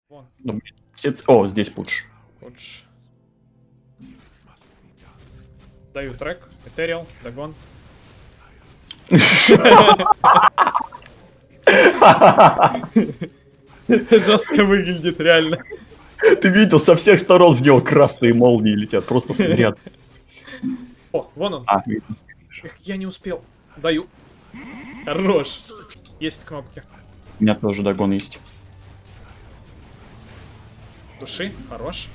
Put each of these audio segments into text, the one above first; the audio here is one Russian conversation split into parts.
Вон. Ну, о, здесь пудж. Пудж. Даю трек. Этериал. Дагон. Это жестко выглядит, реально. Ты видел, со всех сторон в него красные молнии летят, просто снаряд. О, вон он. Видно. Эх, я не успел. Даю. Хорош. Есть кнопки. У меня тоже догон есть. Души. Хорош.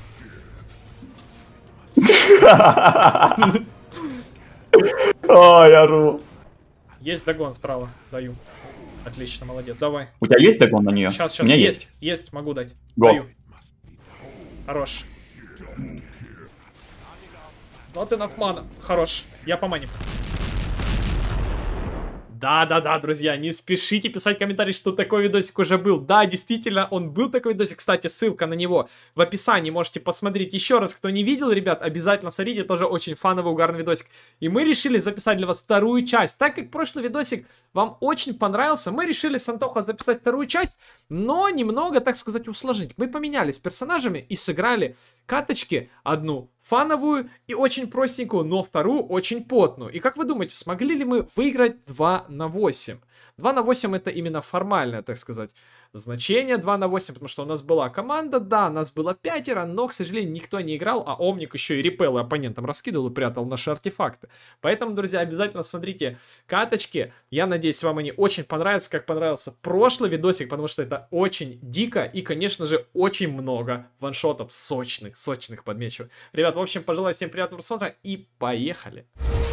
А, я рву. Есть догон вправо. Даю. Отлично, молодец. Давай. У тебя есть догон на нее? Сейчас, У меня есть. есть. Есть, могу дать. Го. Даю. Хорош. Not enough mana. Хорош. Я по мане. Да, друзья, не спешите писать комментарий, что такой видосик уже был. Да, действительно, он был такой видосик. Кстати, ссылка на него в описании. Можете посмотреть еще раз. Кто не видел, ребят, обязательно смотрите. Тоже очень фановый, угарный видосик. И мы решили записать для вас вторую часть. Так как прошлый видосик вам очень понравился, мы решили с Антохой записать вторую часть, но немного, так сказать, усложнить. Мы поменялись персонажами и сыграли каточки. Одну фановую и очень простенькую, но вторую очень потную. И как вы думаете, смогли ли мы выиграть 2 на 8? 2 на 8 это именно формальное, так сказать, значение 2 на 8, потому что у нас была команда, да, нас было 5, но, к сожалению, никто не играл, а Омник еще и репелы оппонентам раскидывал и прятал наши артефакты. Поэтому, друзья, обязательно смотрите каточки. Я надеюсь, вам они очень понравятся, как понравился прошлый видосик, потому что это очень дико и, конечно же, очень много ваншотов сочных подмечу. Ребят, в общем, пожелаю всем приятного просмотра и поехали!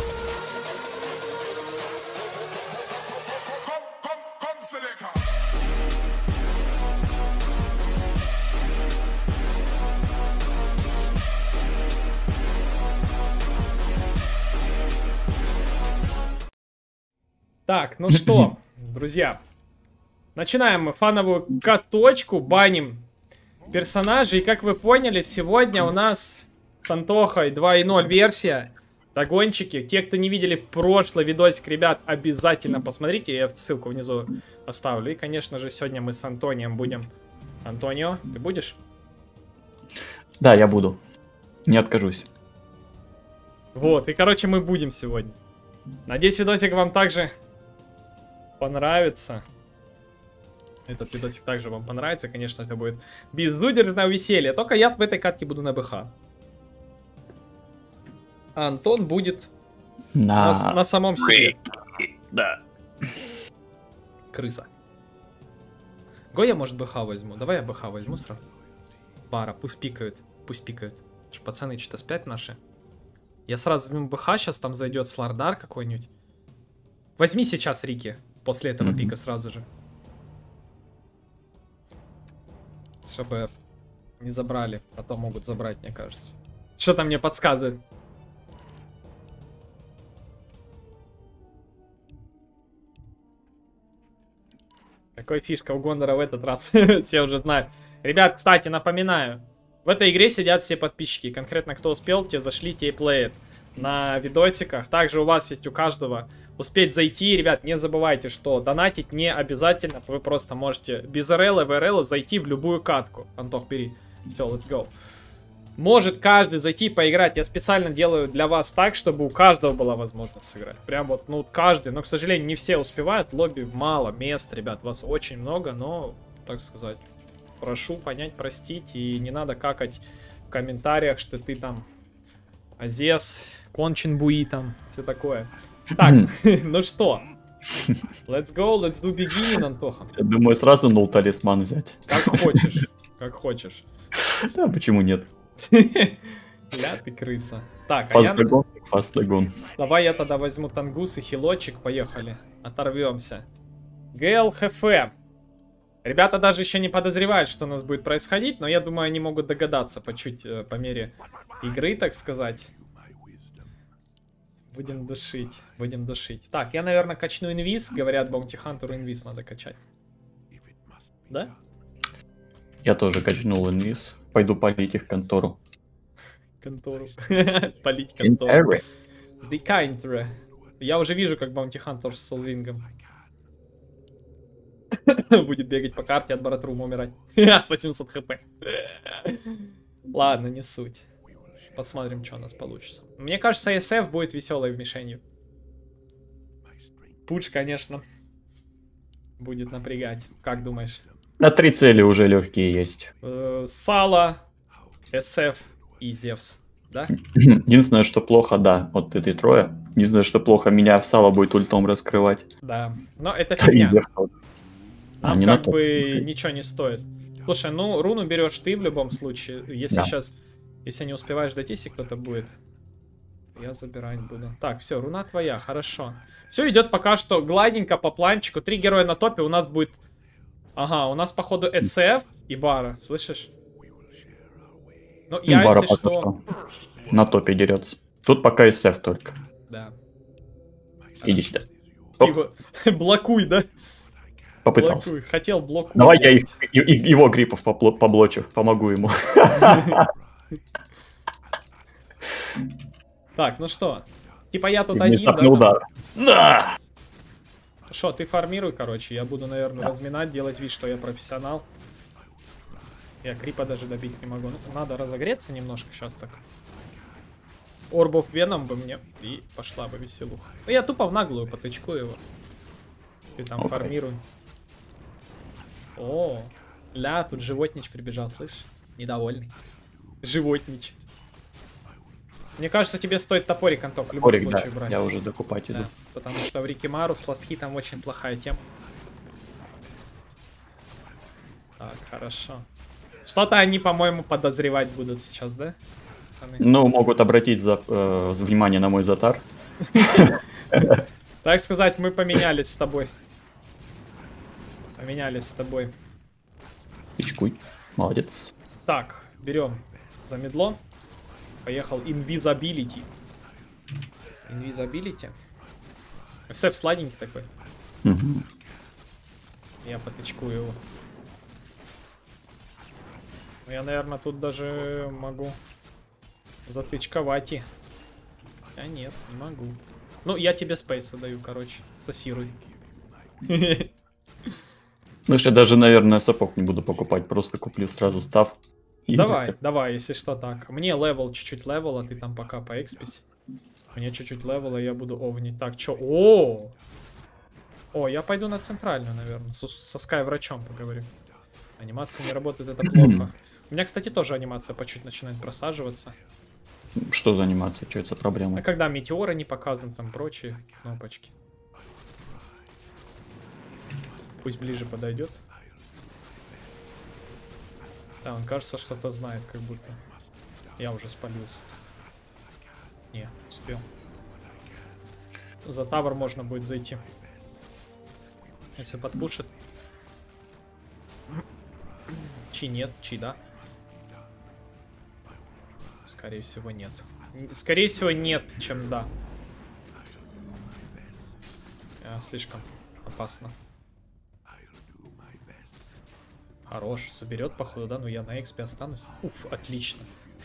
Так, ну что, друзья, начинаем мы фановую каточку, баним персонажей. И как вы поняли, сегодня у нас с Антохой 2.0 версия, догончики. Те, кто не видели прошлый видосик, ребят, обязательно посмотрите, я ссылку внизу оставлю. И, конечно же, сегодня мы с Антонием будем. Антонио, ты будешь? Да, я буду. Не откажусь. Вот, и, короче, мы будем сегодня. Надеюсь, видосик вам также понравится. Этот видосик также вам понравится. Конечно, это будет безудержное веселье. Только я в этой катке буду на БХ. А Антон будет на самом себе. Да. Крыса. Го я, может, БХ возьму. Давай я БХ возьму сразу. Бара, пусть пикают. Пусть пикают. Пацаны что-то спят наши. Я сразу возьму БХ, сейчас там зайдет Слардар какой-нибудь. Возьми сейчас Рики. После этого пика сразу же. Чтобы не забрали. Потом могут забрать, мне кажется. Что-то мне подсказывает. Какой фишка у Гондора в этот раз. Все уже знают. Ребят, кстати, напоминаю. В этой игре сидят все подписчики. Конкретно кто успел, те зашли, те и плеят на видосиках. Также у вас есть у каждого успеть зайти. Ребят, не забывайте, что донатить не обязательно. Вы просто можете без РЛ и ВРЛ зайти в любую катку. Антох, бери. Все, let's go. Может каждый зайти поиграть. Я специально делаю для вас так, чтобы у каждого была возможность сыграть. Прям вот, ну, каждый. Но, к сожалению, не все успевают. Лобби мало мест, ребят. Вас очень много, но, так сказать, прошу понять, простить. И не надо какать в комментариях, что ты там Азес, кончен буи там, все такое. Так, ну что, let's go, let's do beginning, Антоха. Я думаю, сразу ноу талисман взять. Как хочешь, как хочешь. Да, почему нет? Ля ты крыса. Так, фаст догон. Давай я тогда возьму тангус и хилочек, поехали. Оторвемся. ГЛХФ. Ребята даже еще не подозревают, что у нас будет происходить, но я думаю, они могут догадаться по чуть, по мере игры, так сказать. Будем душить, будем душить. Так, я, наверное, качну инвиз. Говорят, Баунти Хантеру инвиз надо качать. Да? Я тоже качнул инвиз. Пойду полить их контору. Контору. Полить контору. Декайнтеры. Я уже вижу, как Баунти Хантер с Солвингом. Будет бегать по карте, от Баратрума умирать. С 800 хп. Ладно, не суть. Посмотрим, что у нас получится. Мне кажется, SF будет веселой мишенью. Пуч, конечно, будет напрягать. Как думаешь? На 3 цели уже легкие есть. Сало, SF и Зевс. Да? Единственное, что плохо, да, вот эти трое. Единственное, что плохо, меня в сало будет ультом раскрывать. Да, но это фигня. Нам не как на бы топ. ничего не стоит. Слушай, ну руну берешь ты в любом случае. Если Да. сейчас, если не успеваешь дойти, если кто-то будет, я забирать буду. Так, все, руна твоя, хорошо. Все идет пока что гладенько по планчику. 3 героя на топе, у нас будет... Ага, у нас походу SF и Бара, слышишь? Ну, я, Бара если пока что... на топе дерется. Тут пока SF только. Да. Иди сюда. Его... Блокуй, да? Попытался. Блокуй. Хотел блокуй. Давай я его гриппов поблочу, помогу ему. Так, ну что? Типа я тут один, Внезапный да? удар. Да! Что, ты формируй, короче. Я буду, наверное, разминать, делать вид, что я профессионал. Я крипа даже добить не могу. Ну, надо разогреться немножко сейчас так. Орбов Веном бы мне и пошла бы веселуха. Ну, я тупо в наглую потычку его. Ты там формируй. О, ля, тут животнич прибежал, слышь? Недовольный. Животнич. Мне кажется, тебе стоит топорик, Антох, в любом Топорик, случае да, брать. я уже докупать иду. Да, потому что в Рикимару с ластхитом очень плохая тема. Так, хорошо. Что-то они, по-моему, подозревать будут сейчас, да, пацаны? Ну, могут обратить внимание на мой затар. Так сказать, мы поменялись с тобой. Поменялись с тобой. Тычкуй. Молодец. Так, берем замедло. Поехал Invisibility. Invisibility. SF сладенький такой. Угу. Я потычкую его. Я, наверное, тут даже могу затычковать и... А нет, не могу. Ну, я тебе спейса даю, короче. Сосируй. Ну, я даже, наверное, сапог не буду покупать. Просто куплю сразу став. Давай, давай, если что так. Мне левел, чуть-чуть левела, ты там пока по эксписи. Мне чуть-чуть левела, я буду овнить. Так, чё? О, я пойду на центральную, наверное. Со Скай врачом поговорю. Анимация не работает, это плохо. У меня, кстати, тоже анимация по чуть начинает просаживаться. Что за анимация? Что это за проблема? А когда метеоры не показан, там прочие кнопочки. Пусть ближе подойдет. Да, он кажется, что-то знает, как будто. Я уже спалился. Не, успел. За тавр можно будет зайти. Если подпушит. Чи нет, чи да? Скорее всего нет. Скорее всего нет, чем да. Слишком опасно. Хорош, соберет, походу, да? Ну я на экспе останусь. Уф, отлично.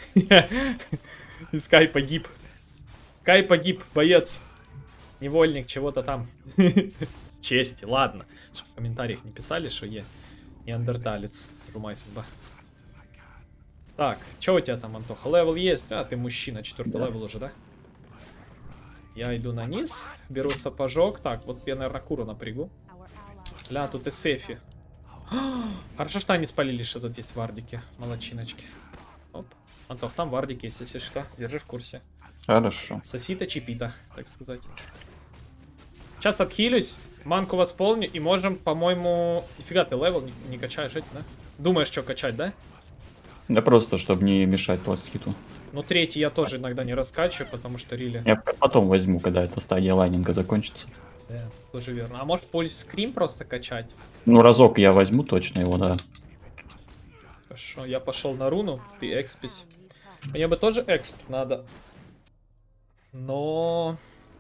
И Скай погиб. Скай погиб, боец. Невольник чего-то там. Чести, ладно. Чтоб в комментариях не писали, что я неандерталец. Жумай судьба. Так, что у тебя там, Антоха? Левел есть? А, ты мужчина, 4-й левел уже, да? Я иду на низ, беру сапожок. Так, вот я, наверное, куру напрягу. Ля, тут и Сефи. Хорошо, что они спалили, что тут есть вардики. Молодчиночки. Оп. Антох, там вардики есть, если что. Держи в курсе. Хорошо. Сосита чипита, так сказать. Сейчас отхилюсь, манку восполню и можем, по-моему... Нифига ты левел не качаешь эти, да? Думаешь, что качать, да? Да просто, чтобы не мешать пластхиту. Ну, третий я тоже иногда не раскачиваю, потому что рили... Я потом возьму, когда эта стадия лайнинга закончится. Да, тоже верно. А может, пусть скрим просто качать? Ну, разок я возьму точно его, да. Хорошо, я пошел на руну, ты экспись. Мне бы тоже эксп надо. Но...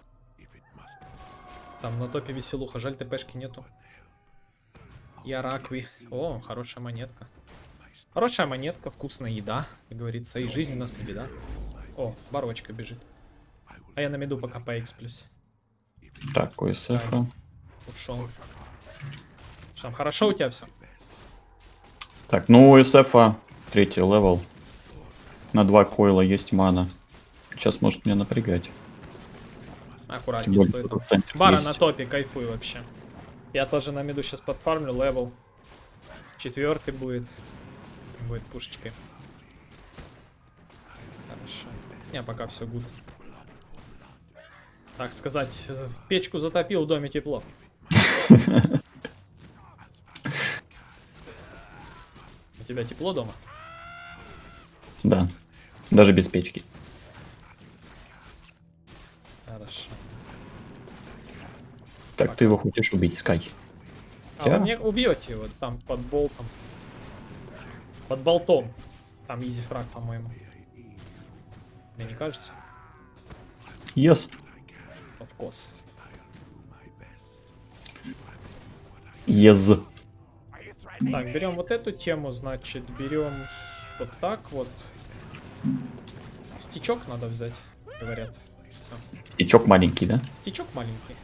Там на топе веселуха, жаль ТПшки нету. Я ракви. О, хорошая монетка. Хорошая монетка, вкусная еда, как говорится, и жизнь у нас не беда. О, барочка бежит. А я на меду пока по эксплюс. Так, ОСФ. Ушел. Что там, хорошо у тебя все? Так, ну у SF 3-й левел. На 2 койла есть мана. Сейчас может меня напрягать. Аккуратнее стоит. Бара есть. на топе, кайфуй вообще. Я тоже на миду сейчас подфармлю, левел 4 будет. Будет пушечкой. Хорошо. Не, пока все гуд. Так сказать, печку затопил, в доме тепло. У тебя тепло дома? Да. Даже без печки. Хорошо. Так, ты его хочешь убить, Скай? А вы мне убьете его там под болтом. Под болтом. Там изи фраг, по-моему. Мне не кажется? Yes. Of Yes. Так, берем вот эту тему, значит, берем вот так вот. Стичок надо взять, говорят. Всё. Стичок маленький, да? Стичок маленький.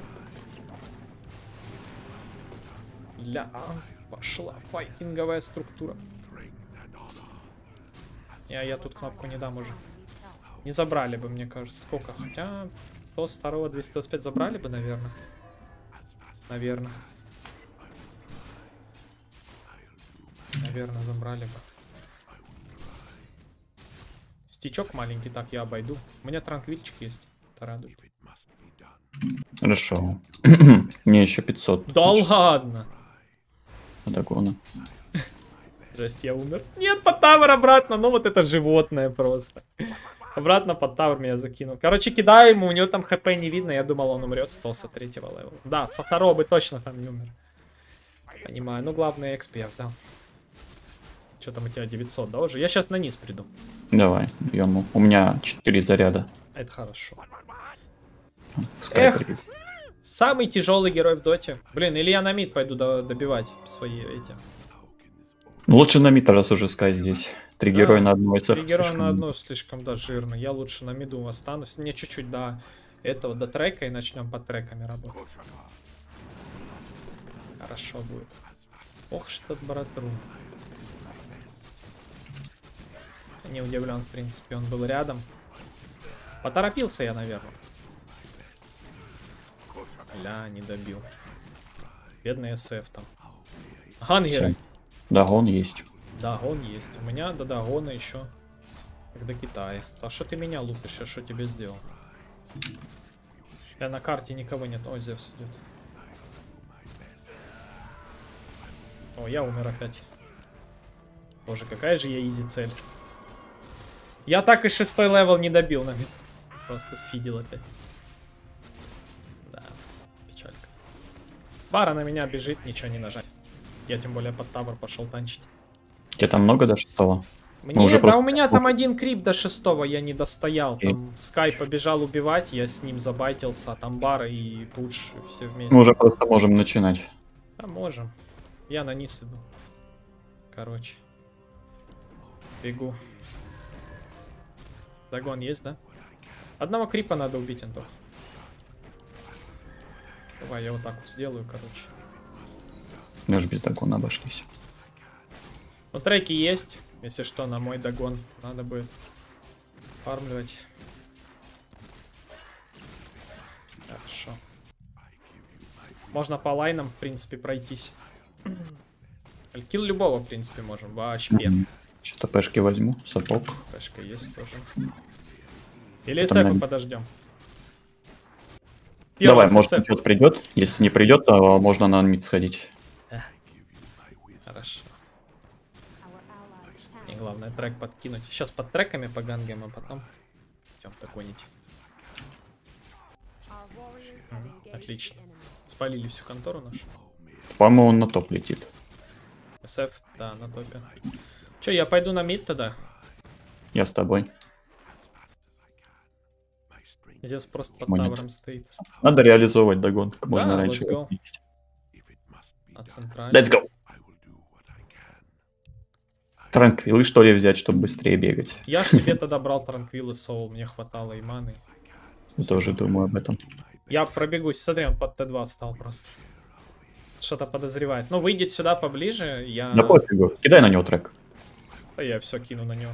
Пошла файтинговая структура. Я тут кнопку не дам уже. Не забрали бы, мне кажется, сколько. Хотя, то с второго 225 забрали бы, наверное. Наверное, забрали бы. Стичок маленький, так я обойду. У меня транквильчик есть. Это радует. Хорошо. Мне еще 500. Да ладно! Дагона. Жесть, я умер. Нет, под тавер обратно. Ну вот это животное просто. Обратно под тавер меня закинул. Короче, кидаю ему, у него там хп не видно. Я думал, он умрет с 3-го левела. Да, со 2-го бы точно там не умер. Понимаю. Ну, главное, XP я взял. Что там у тебя, 900, да, уже? Я сейчас на низ приду. Давай, бьем. У меня 4 заряда. Это хорошо. Скай Эх, прибит. самый тяжелый герой в доте. Блин, или я на мид пойду добивать свои эти. Ну, лучше на мид, раз уже Скай здесь. 3 героя на одного SF. 3 героя на одну слишком, да, жирно. Я лучше на миду останусь. Мне чуть-чуть до этого, до трека, и начнем под треками работать. Хорошо будет. Ох, что братру. Не удивлен, в принципе, он был рядом. Поторопился я, наверное. Ля, не добил. Бедный SF там. Гангеры. Дагон есть. Дагон есть. У меня до Дагона еще как до Китая. А что ты меня лупишь? Я что тебе сделал? Я на карте никого нет. О, Зевс идет. О, я умер опять. Боже, какая же я изи цель. Я так и 6-й левел не добил, наверное. Просто сфидил опять. Да, печалька. Бара на меня бежит, ничего не нажать. Я тем более под тавер пошел танчить. Тебе там много до 6-го? Мне, уже да просто... у меня там один крип до 6-го я не достоял. Там Скай побежал убивать, я с ним забайтился, а там Бара и Пудж все вместе. Мы уже просто можем начинать. Да, можем. Я на низ иду. Короче. Бегу. Дагон есть, да? Одного крипа надо убить, Антох. Давай, я вот так вот сделаю, короче. Даже без дагона обошлись. Ну, треки есть. Если что, на мой дагон надо будет фармливать. Хорошо. Можно по лайнам, в принципе, пройтись. Килл любого, в принципе, можем. Вообще. Что-то пешки возьму, сапог. Пешка есть тоже. Или SF подождем. Давай, может, что-то придет. Если не придет, то можно на мид сходить. Хорошо. И главное трек подкинуть. Сейчас под треками погангем, а потом идем догонить. Отлично. Спалили всю контору нашу. По-моему, он на топ летит. SF, да, на топе. Че, я пойду на мид тогда? Я с тобой. Зевс просто под тавером стоит. Надо реализовывать догон как можно раньше. Let's go. А центральный? Let's go. Транквилы, что ли, взять, чтобы быстрее бегать? Я ж себе тогда брал транквилы соул, мне хватало и маны. Тоже думаю об этом. Я пробегусь, смотри, он под Т2 встал просто. что-то подозревает. Ну, выйдет сюда поближе, я... Да пофигу. Кидай на него трек. Да я все кину на него.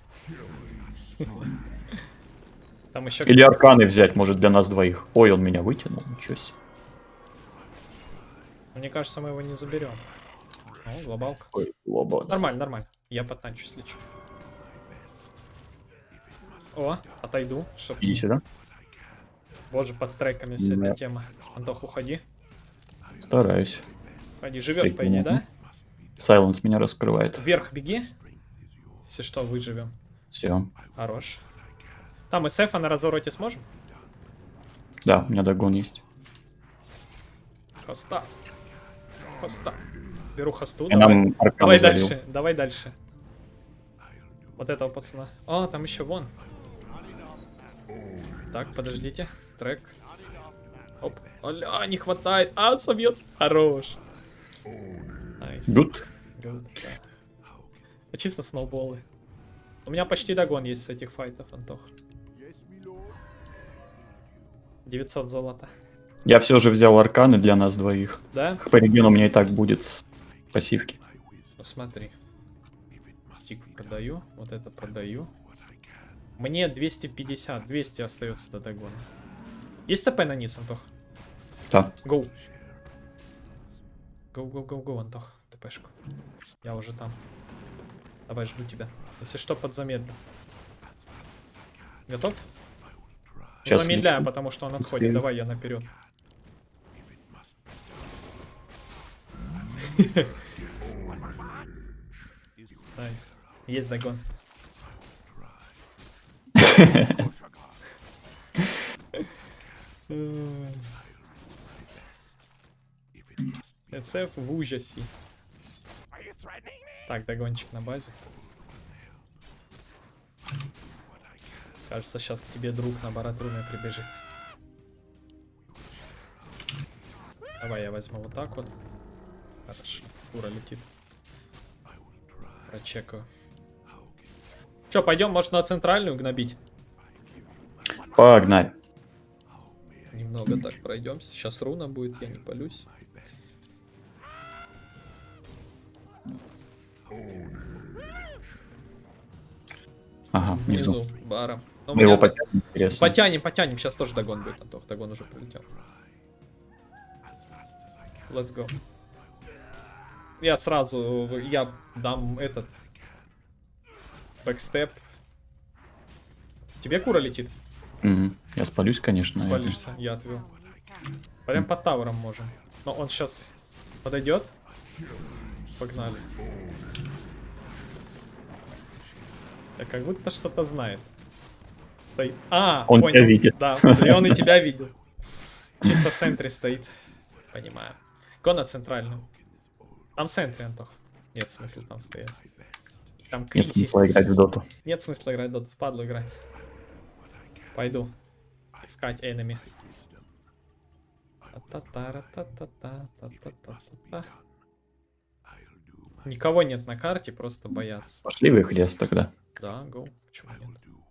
Там еще... Или арканы взять, может, для нас двоих. Ой, он меня вытянул, ничего себе. Мне кажется, мы его не заберем. О, глобалка. Ой, лоба. Нормально, нормально. Я потанчусь, лечу. О, отойду, чтоб... Иди сюда. Боже, под треками вся эта тема. Антох, уходи. Стараюсь. Ходи, живешь, по идее, да? Сайленс меня раскрывает. Вверх беги. Если что, выживем. Все. Хорош. Там СФ на развороте сможем? Да, у меня догон есть. Хоста. Хоста. Беру хосту. И Давай, нам арканы давай залил. дальше, давай дальше. Вот этого пацана. О, там еще вон. Так, подождите. Трек. Оп. Оля, не хватает. А, собьет. Хорош. Найс. Гуд. Good, да. А чисто сноуболы. У меня почти догон есть с этих файтов, Антох. 900 золота. Я все же взял арканы для нас двоих. Да? По региону у меня и так будет с пассивки. Ну смотри. Стик продаю. Вот это продаю. Мне 250. 200 остается до догона. Есть ТП на низ, Антох? Да. Гоу. Гоу, Антох. ТПшку. Я уже там. Давай, жду тебя. Если что, подзамедлю. Готов? Сейчас Замедляю, лечу. потому что он отходит. Успею. Давай, я наперед. Найс. Есть догон. СФ в ужасе. Так, догончик на базе. Кажется, сейчас к тебе друг на баратруме прибежит. Давай я возьму вот так вот. Хорошо, кура летит. Прочекаю. Че, пойдем, может, на центральную гнобить? Погнали. Немного так пройдемся. Сейчас руна будет, я не палюсь. Ага, внизу. Внизу, бара. Но у Мы его меня- потянем, интересно. Потянем. Сейчас тоже догон будет, Антох. Догон уже прилетел. Let's go. Я сразу, я дам этот бэкстеп. Тебе кура летит? Мгм. Я спалюсь, конечно. на этом. Спалишься, я отвел. Прям под тавером можем. Но он сейчас подойдет. Погнали. Я как будто что-то знает. Стоит. А, Он понял. тебя видит. Да, зеленый тебя видел. Чисто в центре стоит. Понимаю. Го на центральную. Там в центре, Антох. Нет смысла там стоять. Там Нет Криси. смысла играть в доту. Нет смысла играть, Дот. Впадло играть. Пойду. Искать энеми. Та-та-та-та-та-та-та-та-та. Никого нет на карте, просто боятся. Пошли в их лес тогда. Да, гоу. Почему нет?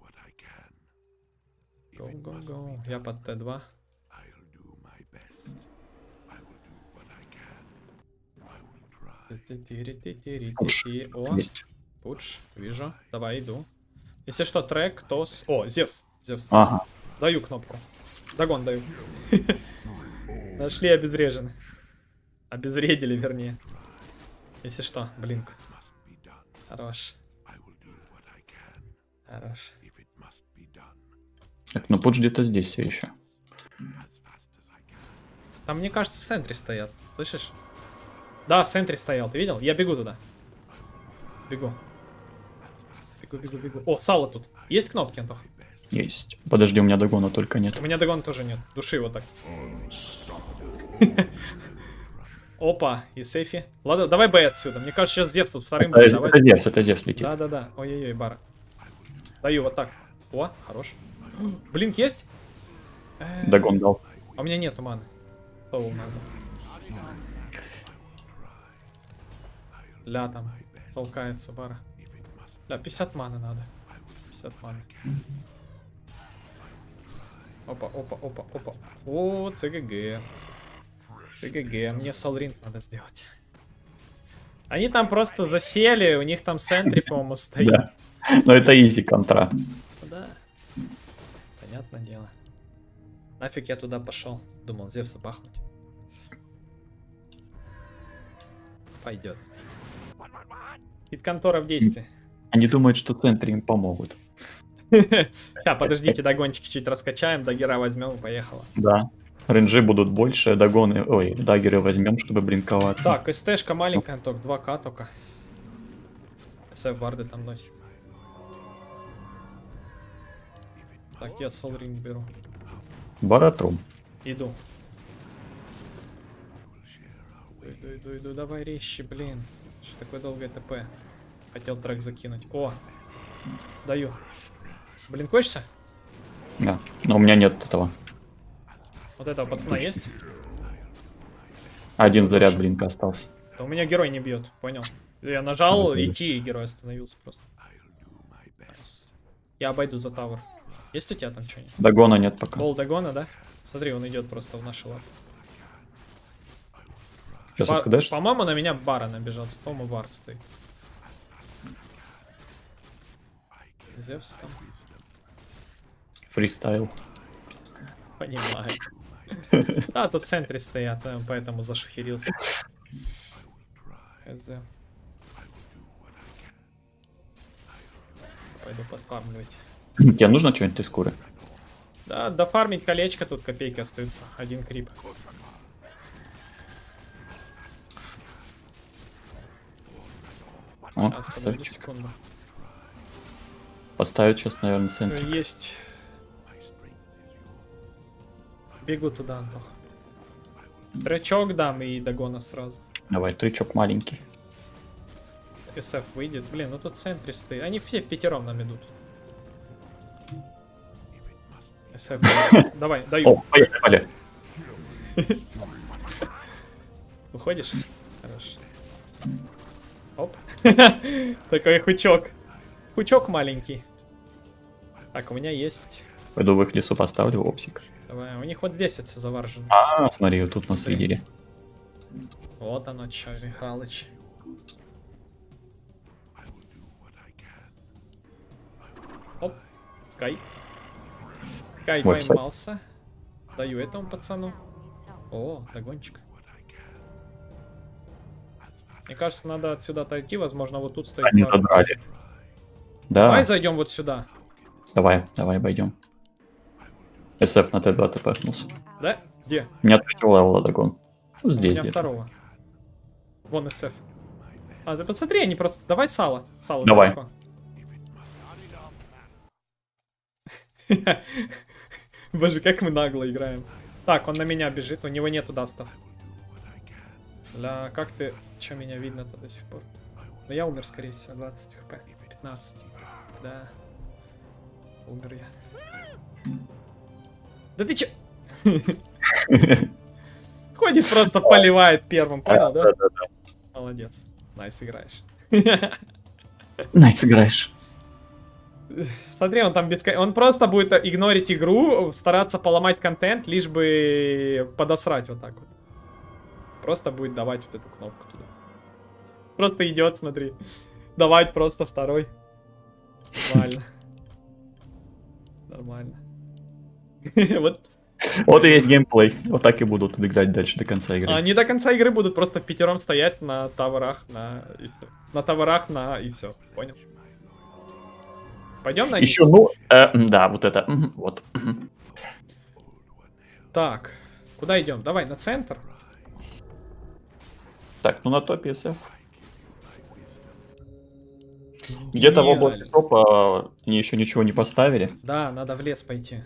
Гоу. Я под Т2. О, Есть. пуш, вижу. Давай, иду. Если что, трек, тос... О, Зевс. Зевс. Ага. Даю кнопку. Догон даю. Нашли обезврежены. Обезвредили, вернее. Если что, блинк. Хорош. Хорош. Так, ну пуш где-то здесь все еще. Там, мне кажется, в центре стоят. Слышишь? Да, в центре стоял. Ты видел? Я бегу туда. Бегу. Бегу. О, сало тут. Есть кнопки, Антох? Есть. Подожди, у меня догона только нет. У меня догон тоже нет. Души вот так. Опа, и сейфи. Ладно, давай Б отсюда. Мне кажется, сейчас Зевс тут вторым будет. Давай. Это Зевс летит. Да. Ой-ой-ой, бара. Даю вот так. О, хорош. Блинк есть? Догон дал. А у меня нету маны. Соул надо. Ля там толкается бара. Ля, 50 маны надо. 50 маны. Опа. О, ЦГГ. ГГ, мне Солринг надо сделать. Они там просто засели, у них там сентри, по-моему, стоит. Да. Но это изи контра. Да. Понятное дело. Нафиг я туда пошел. Думал, Зевса бахнуть. Пойдет. Хит-контора в действии. Они думают, что центре им помогут. Сейчас, подождите, догончики чуть раскачаем, даггера возьмем и поехало. Да. Рейнджи будут больше, догоны, ой, даггеры возьмем, чтобы блинковаться. Так, СТшка маленькая, только 2К только. СФ варды там носит. Так, я Солринг беру. Баратрум. Иду. Иду, давай резче, блин. Что такое долгое ТП? Хотел трек закинуть. О, даю. Блин, кончится? Да, но у меня нет этого. Вот этого пацана есть? Один заряд блинка остался. Да у меня герой не бьет, понял. Я нажал идти, и герой остановился просто. Я обойду за тавер. Есть у тебя там что-нибудь? Догона нет пока. Бол догона, да? Смотри, он идет просто в наши лапы. Сейчас откудашься? По-моему, на меня бара набежал. По-моему, бар стоит. Зевс там. Фристайл. Понимаю. А, тут в центре стоят, поэтому зашухерился. Хз. Пойду подфармливать. Тебе нужно что-нибудь из куры? Да, дофармить колечко, тут копейки остаются. Один крип. О, Сейчас, подожди красавчик. секунду. Поставить сейчас, наверное, центр. Есть. Бегу туда, Антох. Тречок дам и догона сразу. Давай, трючок маленький. СФ выйдет. Блин, ну тут в центре стоит. Они все пятером нам идут. СФ. Давай, даю. О, поехали. Уходишь? Хорошо. Оп. Такой хучок. Хучок маленький. Так, у меня есть... Пойду в их лесу поставлю опсик. Давай, у них вот здесь это все заваржено. А, смотри, вот тут нас Смотри. видели. Вот оно чё, Михалыч. Оп, Скай. Скай Вот, поймался. Даю этому пацану. О, догончик. Мне кажется, надо отсюда отойти. Возможно, вот тут стоит. Они пара. задрали. Да, Давай зайдем вот сюда. давай обойдем. СФ на Т2 тпхнулся. Да? Где? У меня третьего левела догон. Ну, У здесь меня где-то. второго. Вон СФ. А, ты посмотри, они просто... Давай сало. Сало Давай. далеко. Боже, как мы нагло играем. Так, он на меня бежит, у него нету дастов. Бля, как ты... Чё меня видно-то до сих пор? Ну я умер, скорее всего, 20 хп. 15. Да. Умер я. Да ты чё? Ходит просто, поливает первым, понял, да? Да. Молодец. Найс, играешь. Найс играешь. Смотри, он там он просто будет игнорить игру, стараться поломать контент, лишь бы подосрать вот так вот. Просто будет давать вот эту кнопку туда. Просто идет, смотри. Давать просто второй. Нормально. Нормально. Вот. Вот и весь геймплей. Вот так и будут играть дальше до конца игры. Они до конца игры будут просто в пятером стоять на таверах, и все. На таверах, и все. Понял? Пойдем на низ? Еще, ну, да, вот это. Вот. Так, куда идем? Давай, на центр. Так, ну на топе СФ. Где-то в области Гениально. топа они еще ничего не поставили. Да, надо в лес пойти.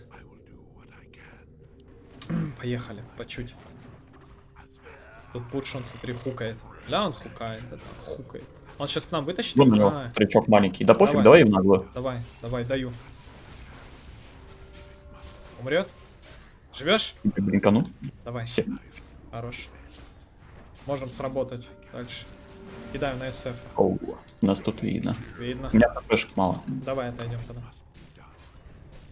Поехали, по чуть. Тут Пудж, он, смотри, хукает. Да, он хукает, это, хукает. Он сейчас к нам вытащит? Вон у него А, трючок маленький. Да пофиг, Давай. давай им нагло. давай, даю. Умрет? Живешь? Блинкану. Давай. Все. Хорош. Можем сработать дальше. Кидаю на СФ. Оу, нас тут видно. Видно. У меня ТПшек мало. Давай отойдем тогда.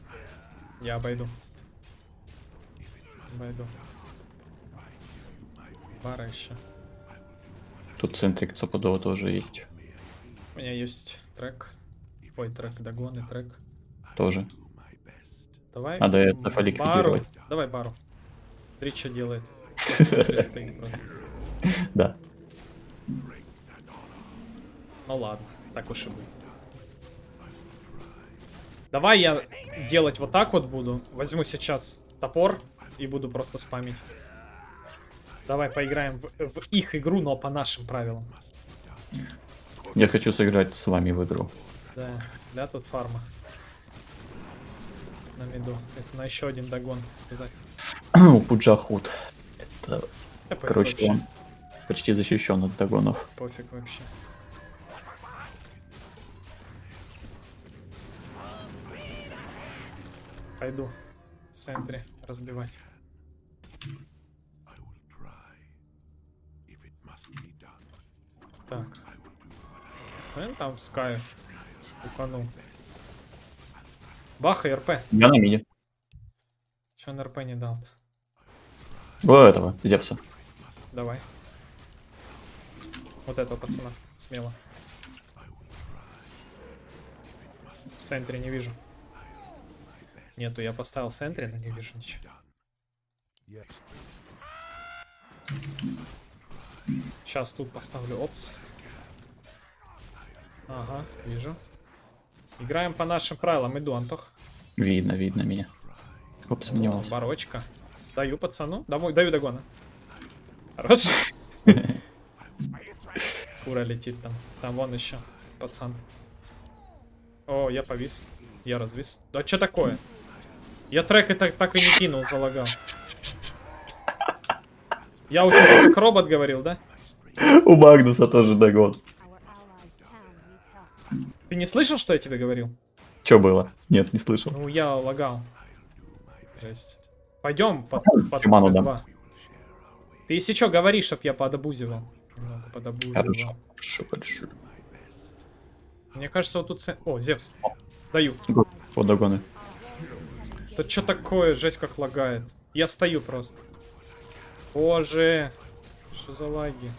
Я обойду. Обойду. Бара еще. Тут центрик Цапудова тоже есть. У меня есть трек. Ой, трек, догон и трек. Тоже. Давай Надо это ликвидировать. Давай бару. Смотри, что делает. Стоит просто. Да. Ну ладно, так уж и будет. Давай я делать вот так вот буду. Возьму сейчас топор и буду просто спамить. Давай поиграем в их игру, но по нашим правилам. Я хочу сыграть с вами в игру. Да, тут фарма. На миду. Это на еще один догон сказать. Пуджахуд. Это, короче, вообще. он почти защищен от догонов. Пофиг вообще. Пойду в центре разбивать. Так. Там Скай уканул. Баха РП. Я на миде. Че он РП не дал-то? О, этого, Зевса. Давай. Вот этого пацана. Смело. В центре не вижу. Нету, я поставил в центре, но не вижу ничего. Сейчас тут поставлю опс. Ага, вижу. Играем по нашим правилам. Иду, Антох. Видно меня. Оп, сомневался. Барочка. Даю пацану. Даю догона. Хорош. Кура летит там. Там вон еще пацан. О, я повис. Я развис. Да что такое? Я трек это так и не кинул, залагал. Я у тебя как робот говорил, да? У Магнуса тоже догон. Ты не слышал, что я тебе говорил? Что было? Нет, не слышал. Ну, я лагал. Жесть. Пойдем под ману Т2. дам. Ты если что, говори, чтоб я подобузивал. Немного подобузивал. Хорошо. Мне кажется, вот тут... О, Зевс. Даю. По догоны. Да что такое? Жесть как лагает. Я стою просто. Боже. Что за лаги?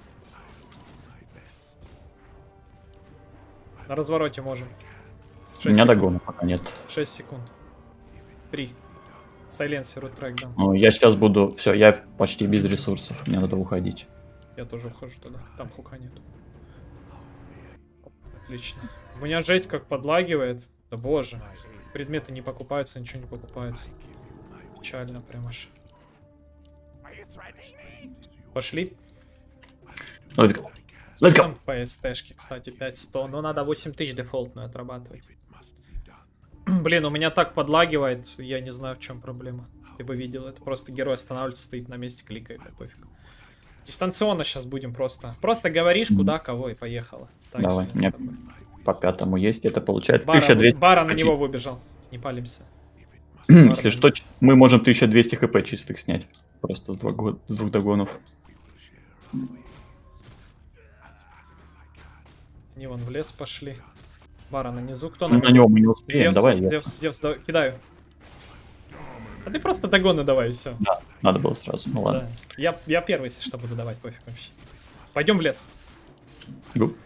На развороте можем. У меня догона пока нет. 6 секунд. 3. Сайленсеру трек дам. Ну, я сейчас буду... Все, я почти без ресурсов. Мне надо уходить. Я тоже ухожу туда. Там хука нет. Отлично. У меня жесть как подлагивает. Да боже. Предметы не покупаются, ничего не покупается. Печально прям аж. Пошли. Let's go. Let's go. Там по СТшке, кстати, 5100. Но надо 8000 дефолтную отрабатывать. Блин, у меня так подлагивает. Я не знаю, в чем проблема. Ты бы видел, это просто герой останавливается, стоит на месте, кликает. Да пофиг. Дистанционно сейчас будем просто. Просто говоришь, куда, кого и поехала. Так давай, у меня по 5-му есть. Это получается Бара, 1200. Бара на него выбежал. Не палимся. Если что, мы можем 1200 хп чистых снять. Просто с двух догонов. Не вон в лес пошли. Бара на низу. Кто на него мы не успеем. Зевс, давай. Зевс, кидаю. А ты просто догоны давай, и все. Да, надо было сразу. Ну ладно. Да. Я первый, если что, буду давать, пофиг вообще. Пойдем в лес. Гу.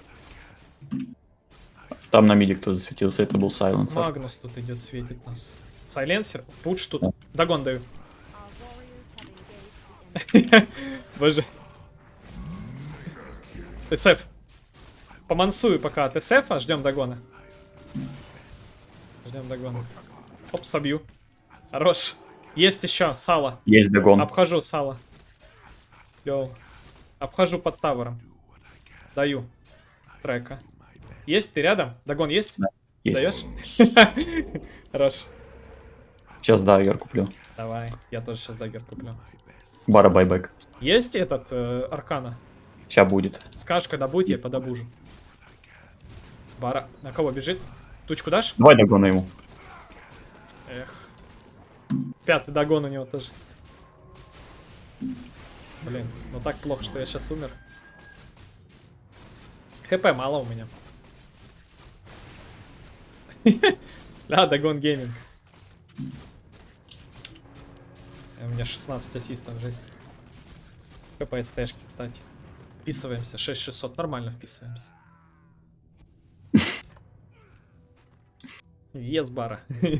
Там на миде кто засветился, это был Сайленсер. Магнус тут идет, светит нас. Сайленсер, пуч тут. Да. Догон даю. Боже. ТСФ. Помансую пока от ТСФ, ждем догона. Ждем догона. Оп, собью. Хорош. Есть еще сало. Есть догон. Обхожу сало. Йоу. Обхожу под тавером. Даю. Трека. Есть? Ты рядом? Догон есть? Да, есть. Даешь? Хорош. Сейчас даггер куплю. Давай. Я тоже сейчас даггер куплю. Бара байбек. Есть этот аркана? Сейчас будет. Скажешь, когда будет, я подобужу. Бара. На кого бежит? Тучку дашь? Давай догона ему. Эх. 5-й догон у него тоже. Блин, ну так плохо, что я сейчас умер. ХП мало у меня. Да, догон гейминг. У меня 16 ассистов, жесть. КПСТшки, кстати. Вписываемся. 6600. Нормально вписываемся. Вес бара.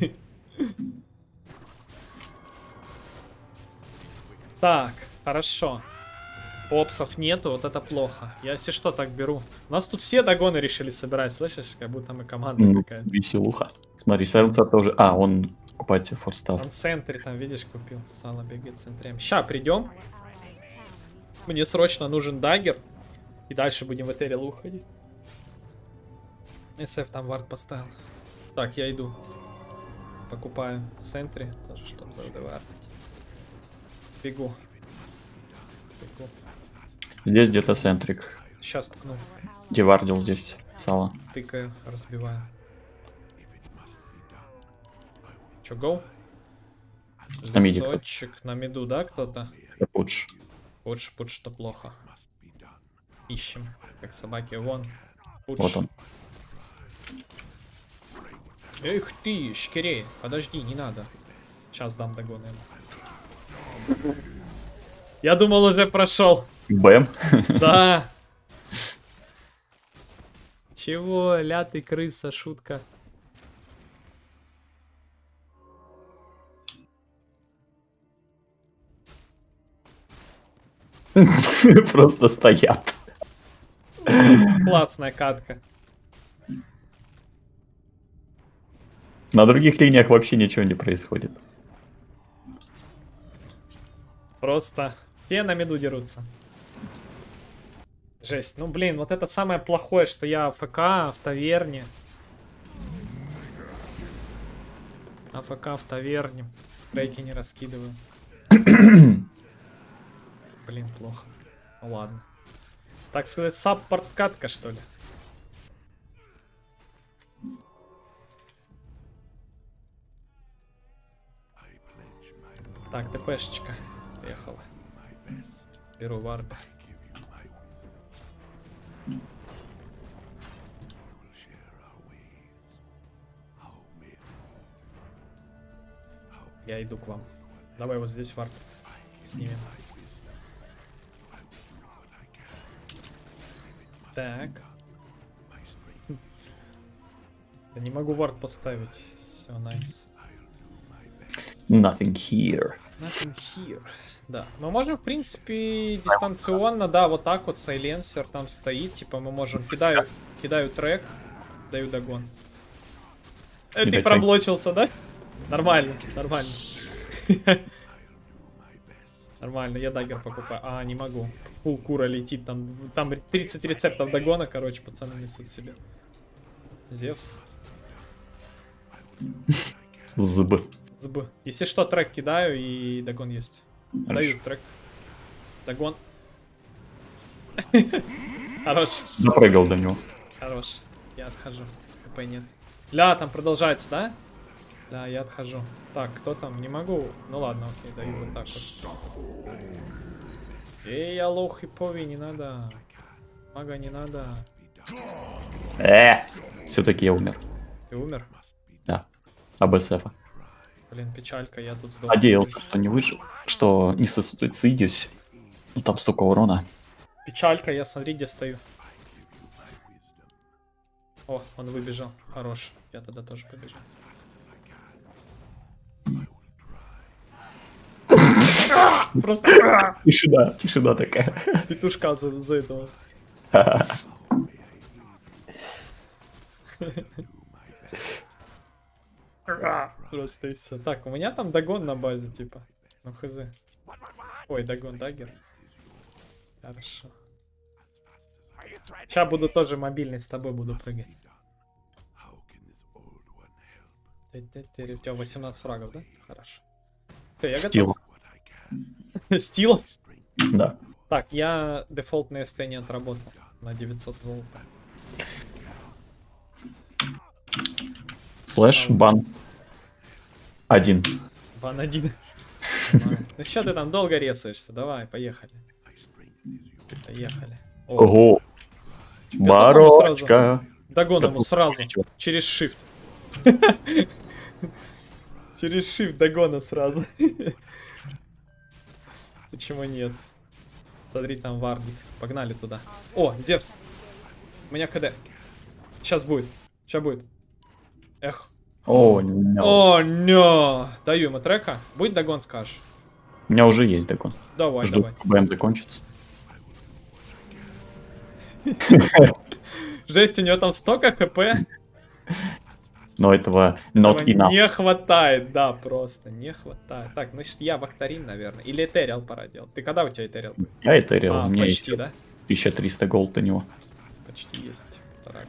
Так, хорошо. Попсов нету, вот это плохо. Я, если что, так беру. У нас тут все догоны решили собирать, слышишь? Как будто мы команда какая-то. Веселуха. Смотри, Сайленсер тоже... А, он покупает себе форстав. Он центре там, видишь, купил. Сало бегает центрем. Ща, придем. Мне срочно нужен даггер. И дальше будем в этере уходить. СФ там вард поставил. Так, я иду. Покупаю в центре. Тоже, чтобы задевартить. Бегу. Бегу. Здесь где-то центрик. Сейчас ткну. Девардил здесь сало. Тыкаю, разбиваю. Чё, гоу? На миде кто-то. Лесочек на миду, да, кто-то? Пудж. Пудж, что плохо. Ищем, как собаки. Вон. Пудж. Вот он. Эх ты, шкирей. Подожди, не надо. Сейчас дам догон ему. Я думал, уже прошел. Бэм. Да. Чего, лятый крыса, шутка. Просто стоят. Классная катка. На других линиях вообще ничего не происходит. Просто все на миду дерутся. Жесть. Ну, блин, вот это самое плохое, что я АФК в таверне. АФК в таверне. Крейки не раскидываю. Блин, плохо. Ну ладно. Так сказать, саппорт катка, что ли? Так, ТПшечка. Поехала. Беру вард. Я иду к вам. Давай вот здесь вард снимем. Так. Я не могу вард поставить. Все, найс. Nothing here. Nothing here. Да. Мы можем, в принципе, дистанционно, да, вот так вот, сайленсер там стоит. Типа мы можем... Кидаю трек, даю догон. Ты проблочился, да? Нормально, нормально. Нормально, я даггер покупаю. А, не могу. Фул кура летит. Там 30 рецептов догона, короче, пацаны несут себе. Зевс. Зб. Зб. Если что, трек кидаю и догон есть. Даю трек. Догон. Хорош. Запрыгал до него. Хорош. Я отхожу. ХП нет. Ля, там продолжается, да? Да, я отхожу. Так, кто там? Не могу. Ну ладно, окей, даю вот так вот. Эй, я лоу хиповый, не надо. Мага не надо. Все-таки я умер. Ты умер? Да. АБСФ. Блин, печалька, я тут сдох. Надеялся, что не выжил. Что не суицидюсь. Ну там столько урона. Печалька, я смотри, где стою. О, он выбежал. Хорош. Я тогда тоже побежал. Просто... Тишина такая. Петушка за этого. Просто и все. Так, у меня там догон на базе, типа. Ну хз. Ой, догон, даггер. Хорошо. Сейчас буду тоже мобильный с тобой буду прыгать. У тебя 18 фрагов, да? Хорошо. Я Стил. Стил? Да. Так, я дефолтные СТ не отработал на 900 золота. Слэш, бан. 1. Бан 1. Ну что ты там долго резаешься? Давай, поехали. Поехали. Ого. Барочка. Догон ему сразу. Через shift. Через shift догона сразу. Почему нет? Смотри, там Варди. Погнали туда. О, Зевс. У меня КД. Сейчас будет. Сейчас будет. Эх. О, no. О, не. Даю ему трека. Будет догон, скажешь. У меня уже есть догон. Давай, Жду, давай. БМ закончится. Жесть, у него там столько хп. Но этого not Этого enough. не хватает, да, просто не хватает. Так, значит, я Бактарин, наверное. Или Этериал пора делать. Ты когда у тебя Этериал? Я Этериал, А, у меня почти, есть да? 1300 голд у него. Почти есть. Радует.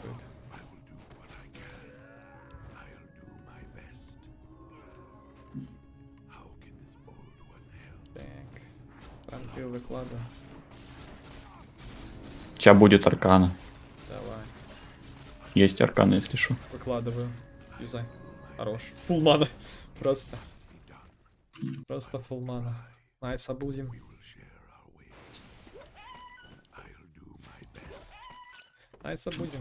Так. Транквил выкладываю. Сейчас будет аркана. Давай. Есть аркана, если что. Выкладываю. Юзай. Хорош. Фулмана. Просто. Просто фулмана. Найс, обузим. Найс, обузим.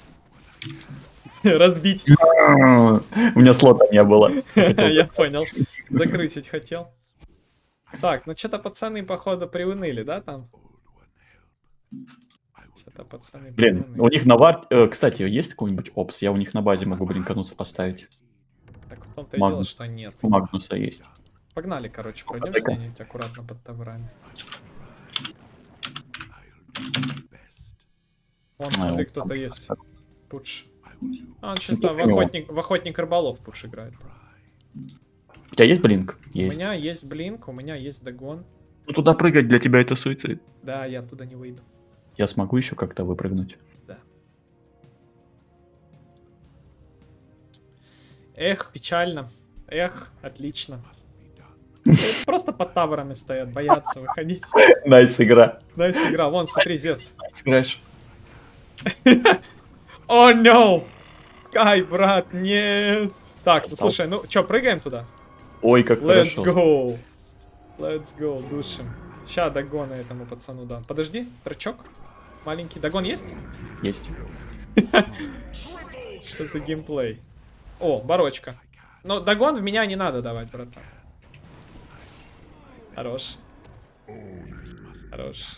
Разбить. У меня слота не было. Я понял. Закрысить хотел. Так, ну что-то пацаны, походу, приуныли, да, там? Что-то пацаны Блин, приуныли. у них на вард... Кстати, есть какой-нибудь опс? Я у них на базе могу блинкануться поставить. Так в том-то и Магнус. дело, что нет. У Магнуса есть. Погнали, короче, пройдем Так. где-нибудь аккуратно под таврами. Вон, смотри, кто-то там есть. так. Пудж. А, он чисто Ну, понял. в охотник рыболов Пудж играет. У тебя есть блинк? У Есть. меня есть блинк, у меня есть догон. Ну туда прыгать для тебя это суицид. Да, я оттуда не выйду. Я смогу еще как-то выпрыгнуть. Да. Эх, печально. Эх, отлично. Просто под таверами стоят, боятся выходить. Найс игра. Найс игра. Вон, смотри, Зевс. Сыграешь? О, no! Скай, брат, нет! Так, ну Остал. слушай, ну чё, прыгаем туда? Ой, как Let's хорошо. go! Let's go, душим. Ща догона этому пацану дам. Подожди, трачок. Маленький. Догон есть? Есть. Что за геймплей? О, барочка. Но догон в меня не надо давать, братан. Хорош. Хорош.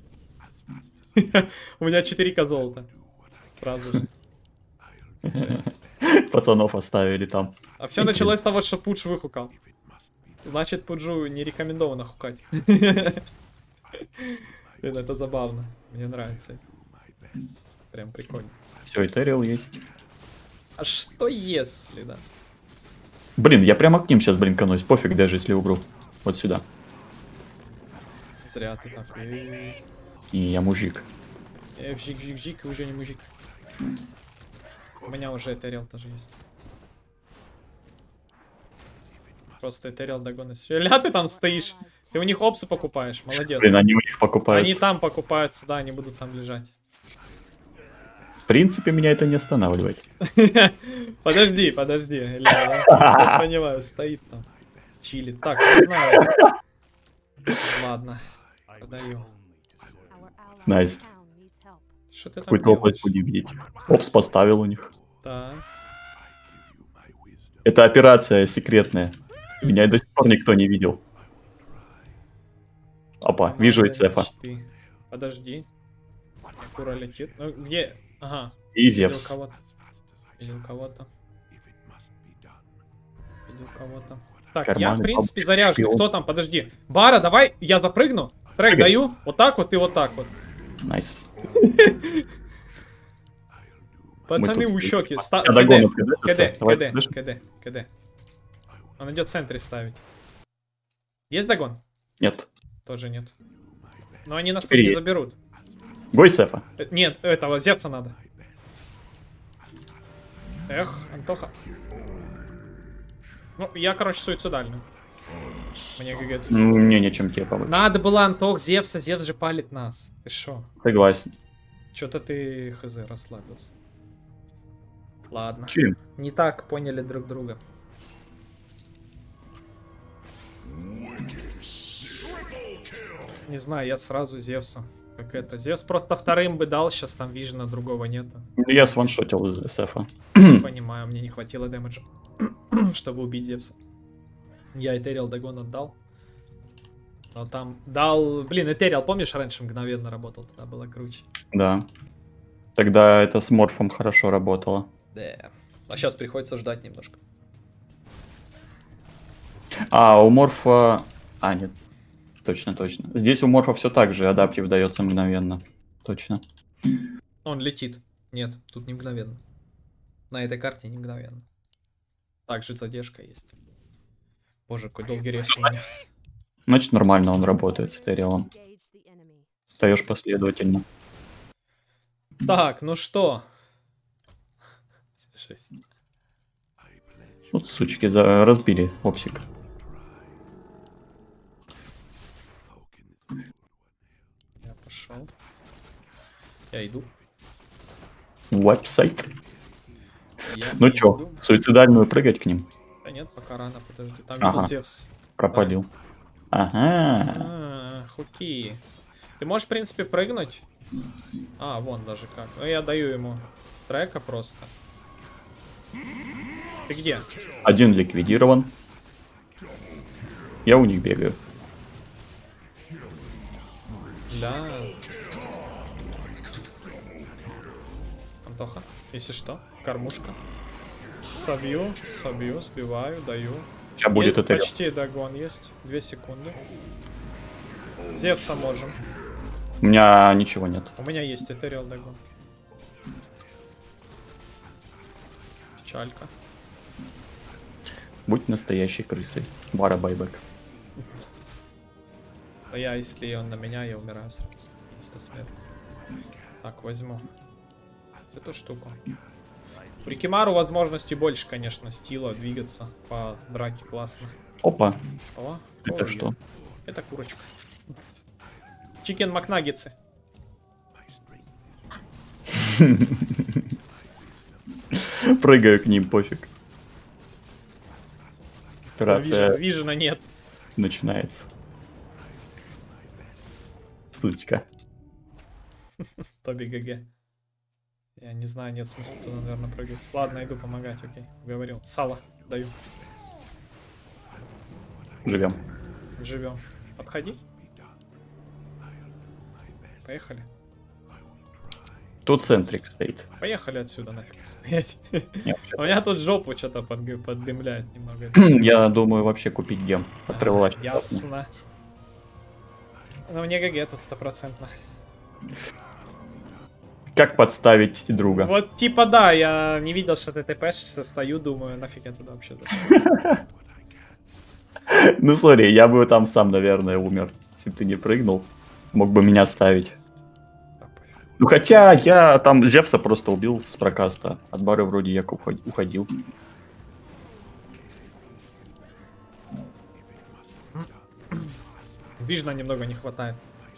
У меня 4К золота. Сразу же. Жесть. Пацанов оставили там. А все началось с того, что Пудж выхукал. Значит, Пуджу не рекомендовано хукать. Блин, это забавно. Мне нравится. Прям прикольно. Все, Этериал есть. А что если, да? Блин, я прямо к ним сейчас блинканусь. Пофиг даже, если убру. Вот сюда. Зря ты так. И я мужик. Жик, уже не мужик. У меня уже Этериал тоже есть. Просто Этериал догон. Ля, ты там стоишь. Ты у них опсы покупаешь. Молодец. Блин, они у них покупают. Они там покупаются, да, они будут там лежать. В принципе, меня это не останавливает. Подожди, Ля, я понимаю, стоит там. Чилит. Так, не знаю. Ладно, подаю. Найс. Что ты там Какой-то опыт делаешь? будем видеть. Опс поставил у них. Да. Это операция секретная. Меня до сих пор никто не видел. Опа, вижу Эцефа. Подожди. Акура летит. Ну, где? Ага. И Видел Зевс. кого-то. Видел кого-то. Видел кого-то. Так, я, Карманы, в принципе, бабушки, заряжен. шпион. Кто там? Подожди. Бара, давай, я запрыгну. Трек Прыгай. даю. Вот так вот и вот так вот. Найс. Пацаны тут у стоим. щеки. Я догону КД, Давай, КД, подожди. КД. Он идет в центре ставить. Есть догон? Нет. Тоже нет. Но они нас тут Теперь не есть. заберут. Бой Сефа. Нет, этого Зевса надо. Эх, Антоха. Ну, я, короче, суицидальный. Мне ГГ тут. Мне нечем тебе помочь. Надо было Антох Зевса, Зевс же палит нас. Ты шо? Согласен. Чё-то ты, хз, расслабился. Ладно. Чилим. Не так поняли друг друга. Не знаю, я сразу Зевса. Как это? Зевс просто вторым бы дал, сейчас там Вижена другого нету. Я сваншотил из Сефа. Понимаю, мне не хватило дэмэджа, чтобы убить Зевса. Я Этериал догон отдал. Но там дал... Блин, Этериал, помнишь, раньше мгновенно работал? Тогда было круче. Да. Тогда это с морфом хорошо работало. Да. А сейчас приходится ждать немножко. А, у морфа... А, нет. Точно, точно. Здесь у морфа все так же, адаптив дается мгновенно. Точно. Он летит. Нет, тут не мгновенно. На этой карте не мгновенно. Также задержка есть. Боже, какой долгий рез у меня. Значит, нормально он работает с Этериалом. Встаешь последовательно. Так, ну что? 6. Вот сучки разбили опсик. Я пошел. Я иду. Веб-сайт. Я Ну иду. чё, суицидальную прыгать к ним? Да нет, пока рано, подожди. Там Ага. видел Зевс. Пропалил. Ага. Хуки. Ты можешь, в принципе, прыгнуть? А, вон даже как. Ну, я даю ему трека просто. Ты где? Один ликвидирован. Я у них бегаю. Да. Антоха, если что, кормушка. Собью, сбиваю, даю. Сейчас будет Есть, это. почти догон есть. 2 секунды. Зевса можем. У меня ничего нет. У меня есть Этериал догон. Печалька. Будь настоящей крысой. Бара байбек. А я, если он на меня, я умираю сразу. Инста-смерть. Так, возьму эту штуку. У Рикимару возможностей больше, конечно, стила двигаться по драке классно. Опа. О, Это ой, что? это курочка. Чикен Макнаггетсы. Прыгаю к ним, пофиг. Да, Операция вижена нет. начинается. Сучка. Тоби ГГ. Я не знаю, нет смысла туда, наверное, прыгать. Ладно, иду помогать, окей. Говорил. Сало даю. Живем. Живем. Подходи. Поехали. Тут центрик стоит. Поехали отсюда нафиг стоять. Нет, У меня тут жопу что-то поддымляет немного. я думаю вообще купить гем. Отрывать. Ясно. Но мне ГГ тут 100%. Как подставить друга? Вот типа да, я не видел, что ты ТПшишься, стою, думаю, нафиг я туда вообще зашел. Ну, сори, я бы там сам, наверное, умер. Если бы ты не прыгнул, мог бы меня ставить. Ну, хотя я там Зевса просто убил с прокаста. От бары вроде я уходил. Вижна немного не хватает.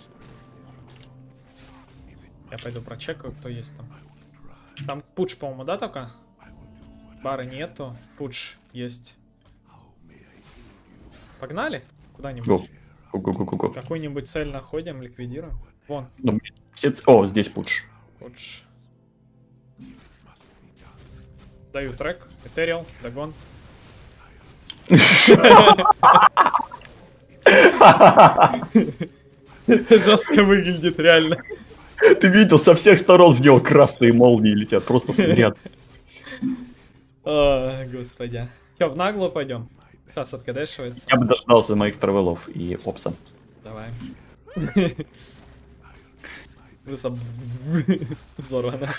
Я пойду прочекаю, кто есть там. Там пуч, по-моему, да, только? Бары нету. Пуч есть. Погнали? Куда-нибудь. Го. Какую-нибудь цель находим, ликвидируем. Вон. Ну, о, здесь пудж. Пуч. Даю трек. Этериал. Догон. Это жестко выглядит, реально. Ты видел, со всех сторон в него красные молнии летят, просто снаряд. О, господи. Че, в наглую пойдем? Сейчас откадешивается. Я бы дождался моих травелов и опса. Давай. Взорвано.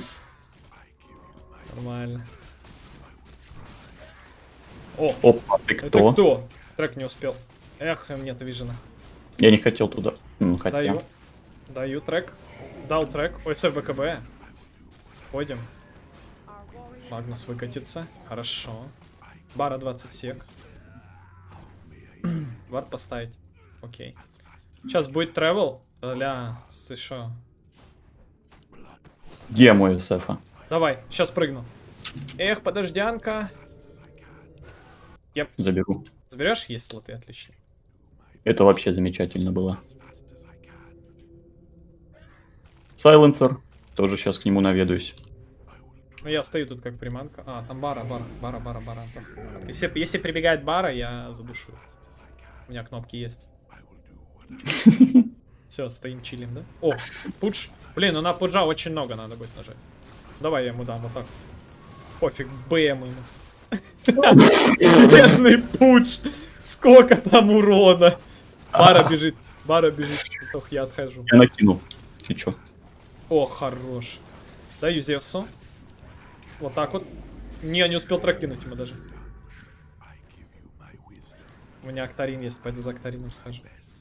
Нормально. О, Опа, ты это кто? кто? Трек не успел. Эх, нет вижена. Я не хотел туда. Ну, хотя. Даю трек. Дал трек. Ой, БКБ. Ходим. Магнус выкатится. Хорошо. Бара 20 сек. Вард поставить. Окей. Сейчас будет тревел. Ля, ты шо? Где мой Сефа? Давай, сейчас прыгну. Эх, подождянка. Заберу. Заберешь? Есть слоты, отлично. Это вообще замечательно было. Сайленсер. Тоже сейчас к нему наведаюсь. Ну, я стою тут как приманка. А, там бара. Если прибегает бара, я задушу. У меня кнопки есть. Все, стоим, чилим, да? О, пудж. Блин, ну на пуджа очень много надо будет нажать. Давай я ему дам вот так. Пофиг, БМ ему. Бедный пудж. Сколько там урона. Бара бежит. Бара бежит. Ох, я отхожу. Я накинул. Ты чё? О, хорош. Даю Зевсу. Вот так вот. Не, не успел трек кинуть ему даже. У меня Актарин есть, пойду за Актарином схожу.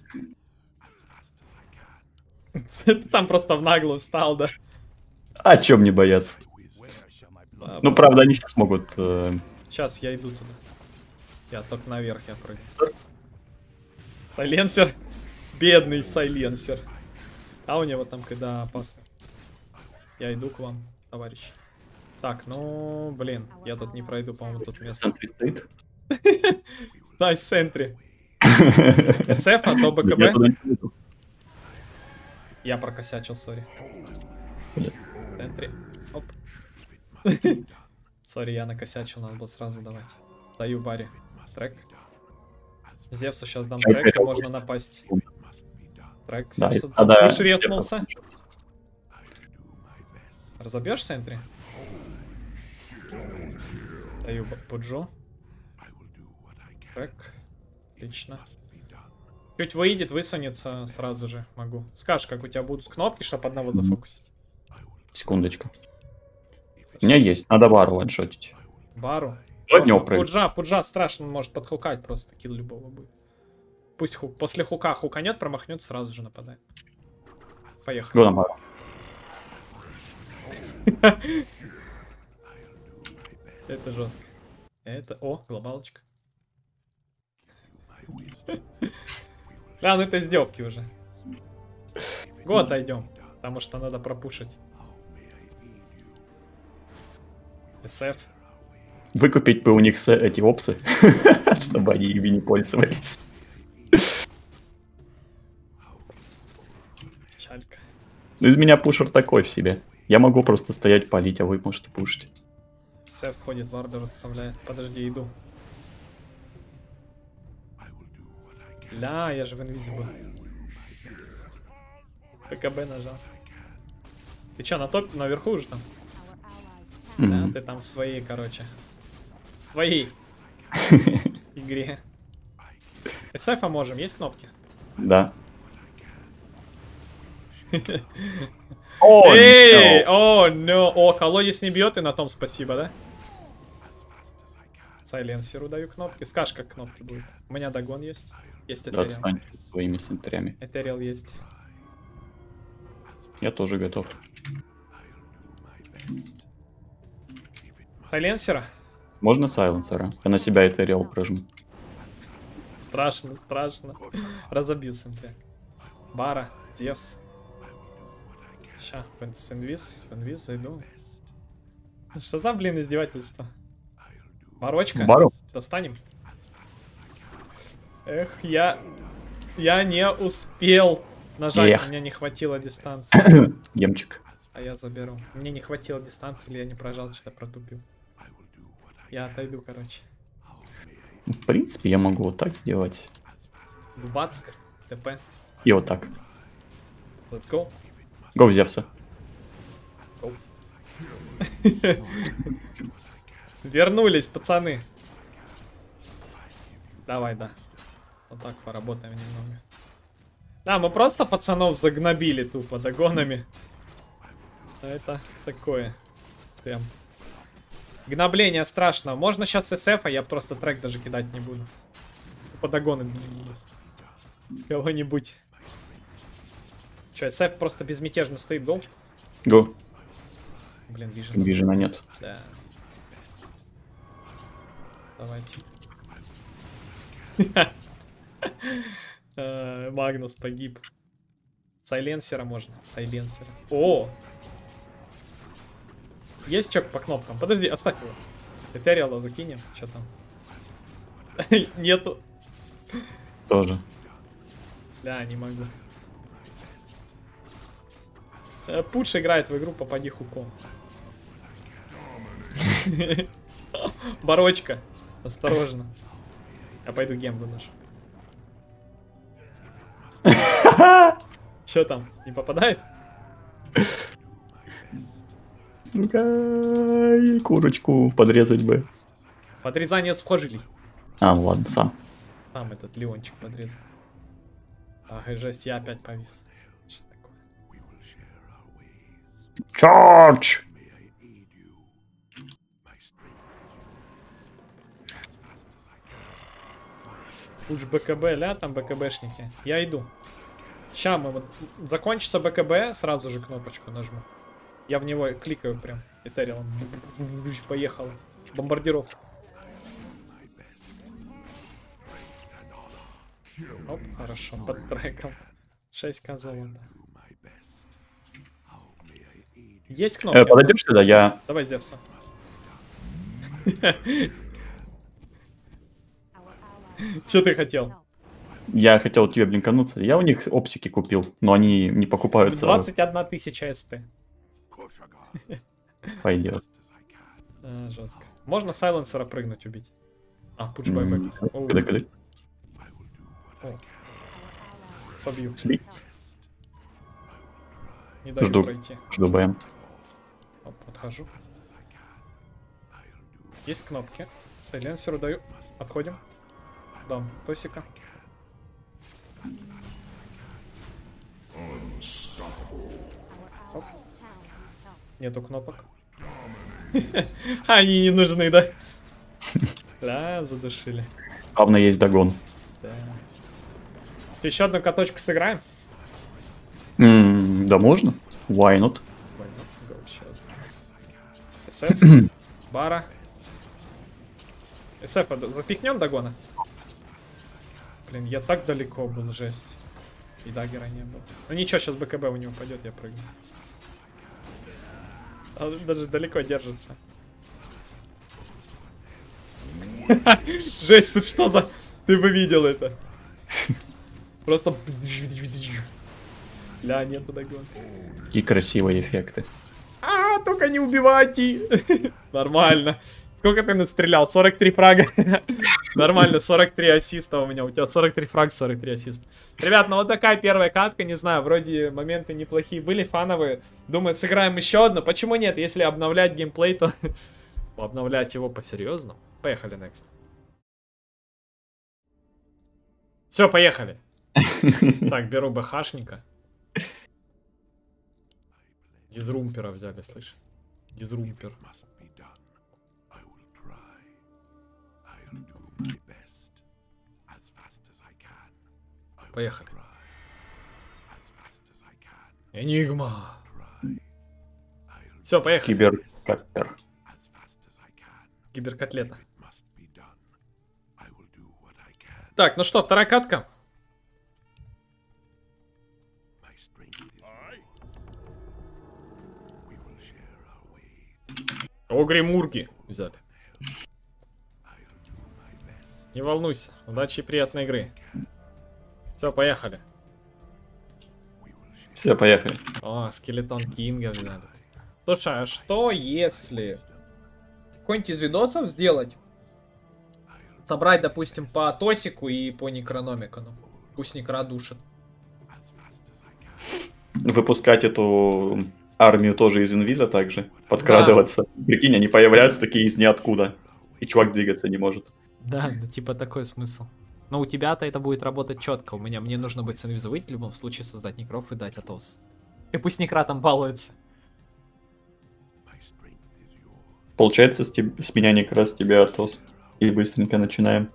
Ты там просто в наглую встал, да? А чем не бояться? Ну, правда, они сейчас могут... Сейчас я иду туда. Я только наверх я прыгну. Сайленсер. Бедный сайленсер. А у него там когда опасно. Я иду к вам, товарищ. Так, ну, блин, я тут не пройду, по-моему, тут место. Центре стоит. Найс, центре. СФ, а то БКБ. Я прокосячил, сори. В центре. Оп. Сори, я накосячил, надо было сразу давать. Даю Барри трек. Зевсу сейчас дам трек, и можно напасть. Трек, Зевсу. Уж резнулся. Разобьешь в центре? Даю пуджу. Трек. Отлично. Чуть выйдет, высунется сразу же могу. Скажешь, как у тебя будут кнопки, чтобы одного зафокусить. Секундочку. У меня есть, надо бару ваншотить. Бару? Пуджа страшно, он может подхукать просто, килл любого будет. Пусть хук. После хука хуканет, промахнет, сразу же нападает. Поехали. Го на бару. Это жестко. Это... О, глобалочка. Да, ну это издевки уже. Го, отойдем. Потому что надо пропушить. СФ. Выкупить бы у них эти опсы, чтобы они ими не пользовались. Печалька. Ну из меня пушер такой в себе. Я могу просто стоять палить, а вы можете пушить. СФ ходит, варды расставляет. Подожди, иду. Ля, я же в инвизе был. ПКБ нажал. Ты чё, на топ, наверху уже там? Да, ты там в своей, короче. В своей игре. СФ можем, есть кнопки? Да. Эй, о, no. О, колодец не бьет, и на том спасибо, да? Сайленсеру даю кнопки. Скажешь, как кнопки будут. У меня догон есть. Есть Этериал. Отстань своими центрями. Этериал есть. Я тоже готов. Сайленсера? Можно сайленсера? Я на себя Этериал прожму. Страшно, страшно. Разобью центре. Бара, Зевс. Ща, в инвиз зайду. Что за, блин, издевательство? Барочка. Бару? Достанем. Эх, я не успел нажать, Эх. мне не хватило дистанции. Емчик. А я заберу. Мне не хватило дистанции, или я не прожал, что-то протупил. Я отойду, короче. В принципе, я могу вот так сделать. Бацк, ТП. И вот так. Let's go. Го в Зевса. Go. Вернулись, пацаны. Давай, да. Вот так поработаем немного. Да, мы просто пацанов загнобили тупо догонами. Это такое. Прям. Гнобление страшно. Можно сейчас СФ, а я просто трек даже кидать не буду. По догонам не буду. Кого-нибудь. Че, СФ просто безмятежно стоит, гол? Го. Блин, вижен. Вижена нет. Да. Давайте. Магнус погиб. Сайленсера можно. Сайленсера. О! Есть чек по кнопкам? Подожди, оставь его. Этериала закинем. Что там? Нету. Тоже. Да, не могу. Пудж играет в игру «Попади хуком». Барочка. Осторожно. Я пойду гем выношу. Че там, не попадает? Ну-ка, и курочку подрезать бы. Подрезание сухожилий. А, ну ладно, сам. Там этот Леончик подрезал. Ах, жесть, я опять повис. Что такое? Чардж! Уж БКБ, ля, там БКБшники. Я иду. Ща мы вот... Закончится БКБ, сразу же кнопочку нажму. Я в него кликаю прям. Этериалом. Поехал. Бомбардировка. Оп, хорошо, под треком. 6к золота. Есть кнопки? Подойдешь сюда, я... Давай Зевса. Что ты хотел? Я хотел тебе блинкануться. Я у них опсики купил, но они не покупаются. 21 тысяча СТ. Пойдет. Жестко. Можно сайленсера прыгнуть, убить. А, пуш байбек. Когда? Собью. Сби. Не даю Жду. пройти. Жду БМ. Оп, подхожу. Есть кнопки. Сайленсеру даю. Отходим. Дам тосика. Оп. Нету кнопок. Они не нужны, да? Да, задушили. Главное, есть догон. Да. Еще одну каточку сыграем? Да можно. Why not? СФ. Бара. СФ запихнем догона? Блин, я так далеко был, жесть. И даггера не было. Ну ничего, сейчас БКБ у него пойдет, я прыгну. Он даже далеко держится. Жесть, тут что за... Ты бы видел это. Просто... Ля, нету догон. И красивые эффекты. А, только не убивайте. Нормально. Сколько ты настрелял? 43 фрага. Нормально, 43 ассиста у меня. У тебя 43 фраг, 43 ассиста. Ребят, ну вот такая первая катка. Не знаю, вроде моменты неплохие были, фановые. Думаю, сыграем еще одну. Почему нет? Если обновлять геймплей, то обновлять его по-серьезному. Поехали, next. Все, поехали. Так, беру БХшника. Дизрумпера взяли, слышь? Дизрумпер. Поехали. Энигма. Все, поехали. Киберкаттер. Киберкотлета. Так, ну что, вторая катка. Огри-мурги взяли. Не волнуйся. Удачи и приятной игры. Все, поехали. Все, поехали. О, скелетон Кинга взяли. Слушай, а что если какой-нибудь из видосов сделать? Собрать, допустим, по Тосику и по Некрономикону. Пусть Некра душит. Выпускать эту армию тоже из инвиза также. Подкрадываться. Да. Прикинь, они появляются такие из ниоткуда. И чувак двигаться не может. Да, ну типа такой смысл. Но у тебя-то это будет работать четко. Мне нужно быть с инвиза выйти, в любом случае создать некров и дать Атос. И пусть Некра там балуется. Получается, с меня Некра, с тебя Атос. И быстренько начинаем.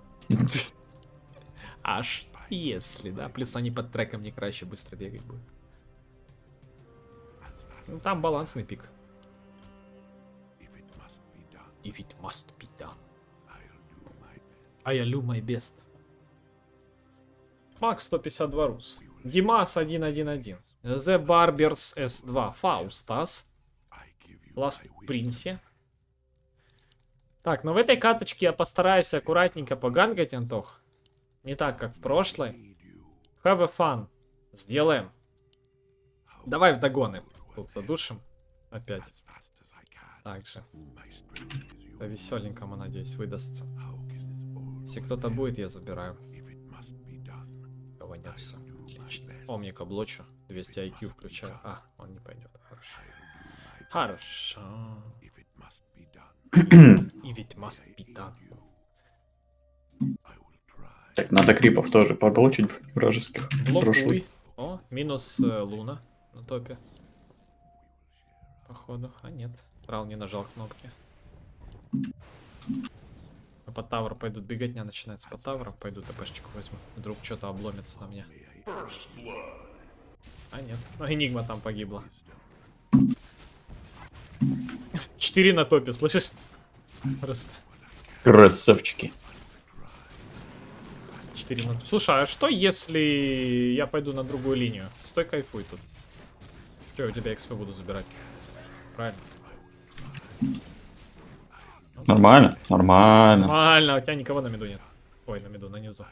Аж если, да? Плюс они под треком Некра еще быстро бегать будут. Ну там балансный пик. If it must be done. I do my best. Макс 152 рус. Димас 111. The Barbers S2. Фаустас. Last Prince. Так, но в этой каточке я постараюсь аккуратненько погангать, Антох. Не так, как в прошлой. Have a fun. Сделаем. Давай в догоны. Тут задушим. Опять. Так же. По веселенькому, надеюсь, выдастся. Если кто-то будет, я забираю. Кого нет, все. Отлично. Омника блочу. 200 IQ включаю. А, он не пойдет. Хорошо. Хорошо. И ведь must be done. Так, надо крипов тоже поблочить вражеских. Блокуй. О, минус Луна на топе. Походу. А нет. Трал не нажал кнопки. По тавру пойдут. Беготня начинается по тавру. Пойду ТПшечку возьму. Вдруг что-то обломится на мне. А нет. Ну, Энигма там погибла. 4 на топе, слышишь? Просто. Красавчики. 4 на... Слушай, а что если я пойду на другую линию? Стой, кайфуй тут. Че, у тебя XP буду забирать? Правильно. Нормально, нормально. Нормально, у тебя никого на миду нет. Ой, на миду, на низу.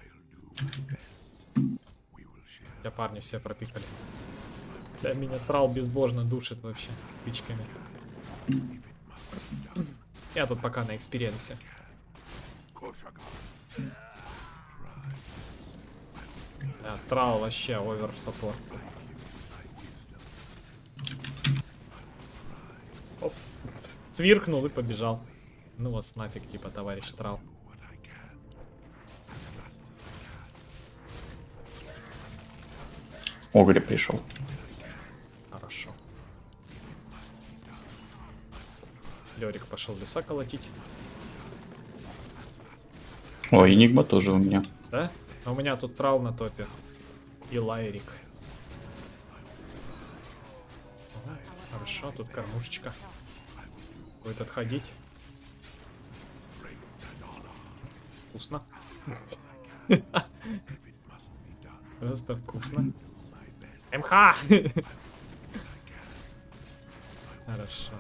У тебя парни все пропикали. Да, меня трал безбожно душит вообще спичками. Я тут пока на экспириенсе. Да, трал вообще овер саппорт. Оп. Цвиркнул и побежал. Ну вас нафиг, типа, товарищ трал. Огри пришел. Хорошо. Лёрик пошел леса колотить. Ой, Энигма тоже у меня. Да? А у меня тут трал на топе. И Лайрик. Ага, хорошо, тут кормушечка. Будет отходить. Вкусно. Просто вкусно. МХ! Хорошо.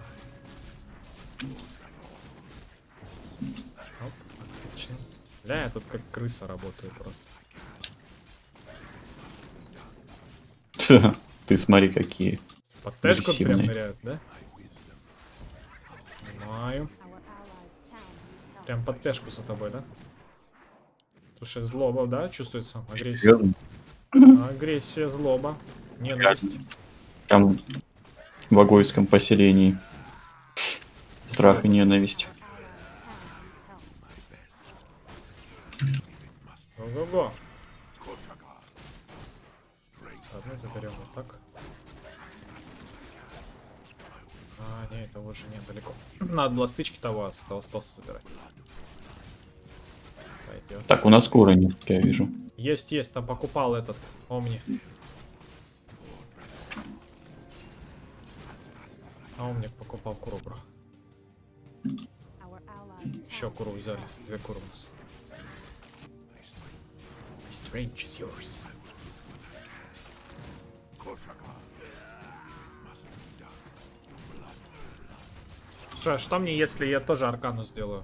Оп, отлично. Бля, я тут как крыса работаю просто. Ты смотри, какие. Под тэшку прям агрессивные. ныряют, да? Понимаю. Прям под тэшку за тобой, да? Слушай, злоба, да? Чувствуется? Агрессия. Агрессия, злоба. Ненависть. Прям в Агойском поселении. Страх и ненависть. Ого-го. Ладно, заберем вот так. А, не, это уже не далеко. Надо было стычки того стоса забирать. Пойдет. Так, у нас скоро нет, я вижу. Есть, там покупал этот Омни. А Омник покупал куру, бро. Еще куру взяли. 2 куры у нас. Strange is yours. Слушай, а что мне, если я тоже аркану сделаю?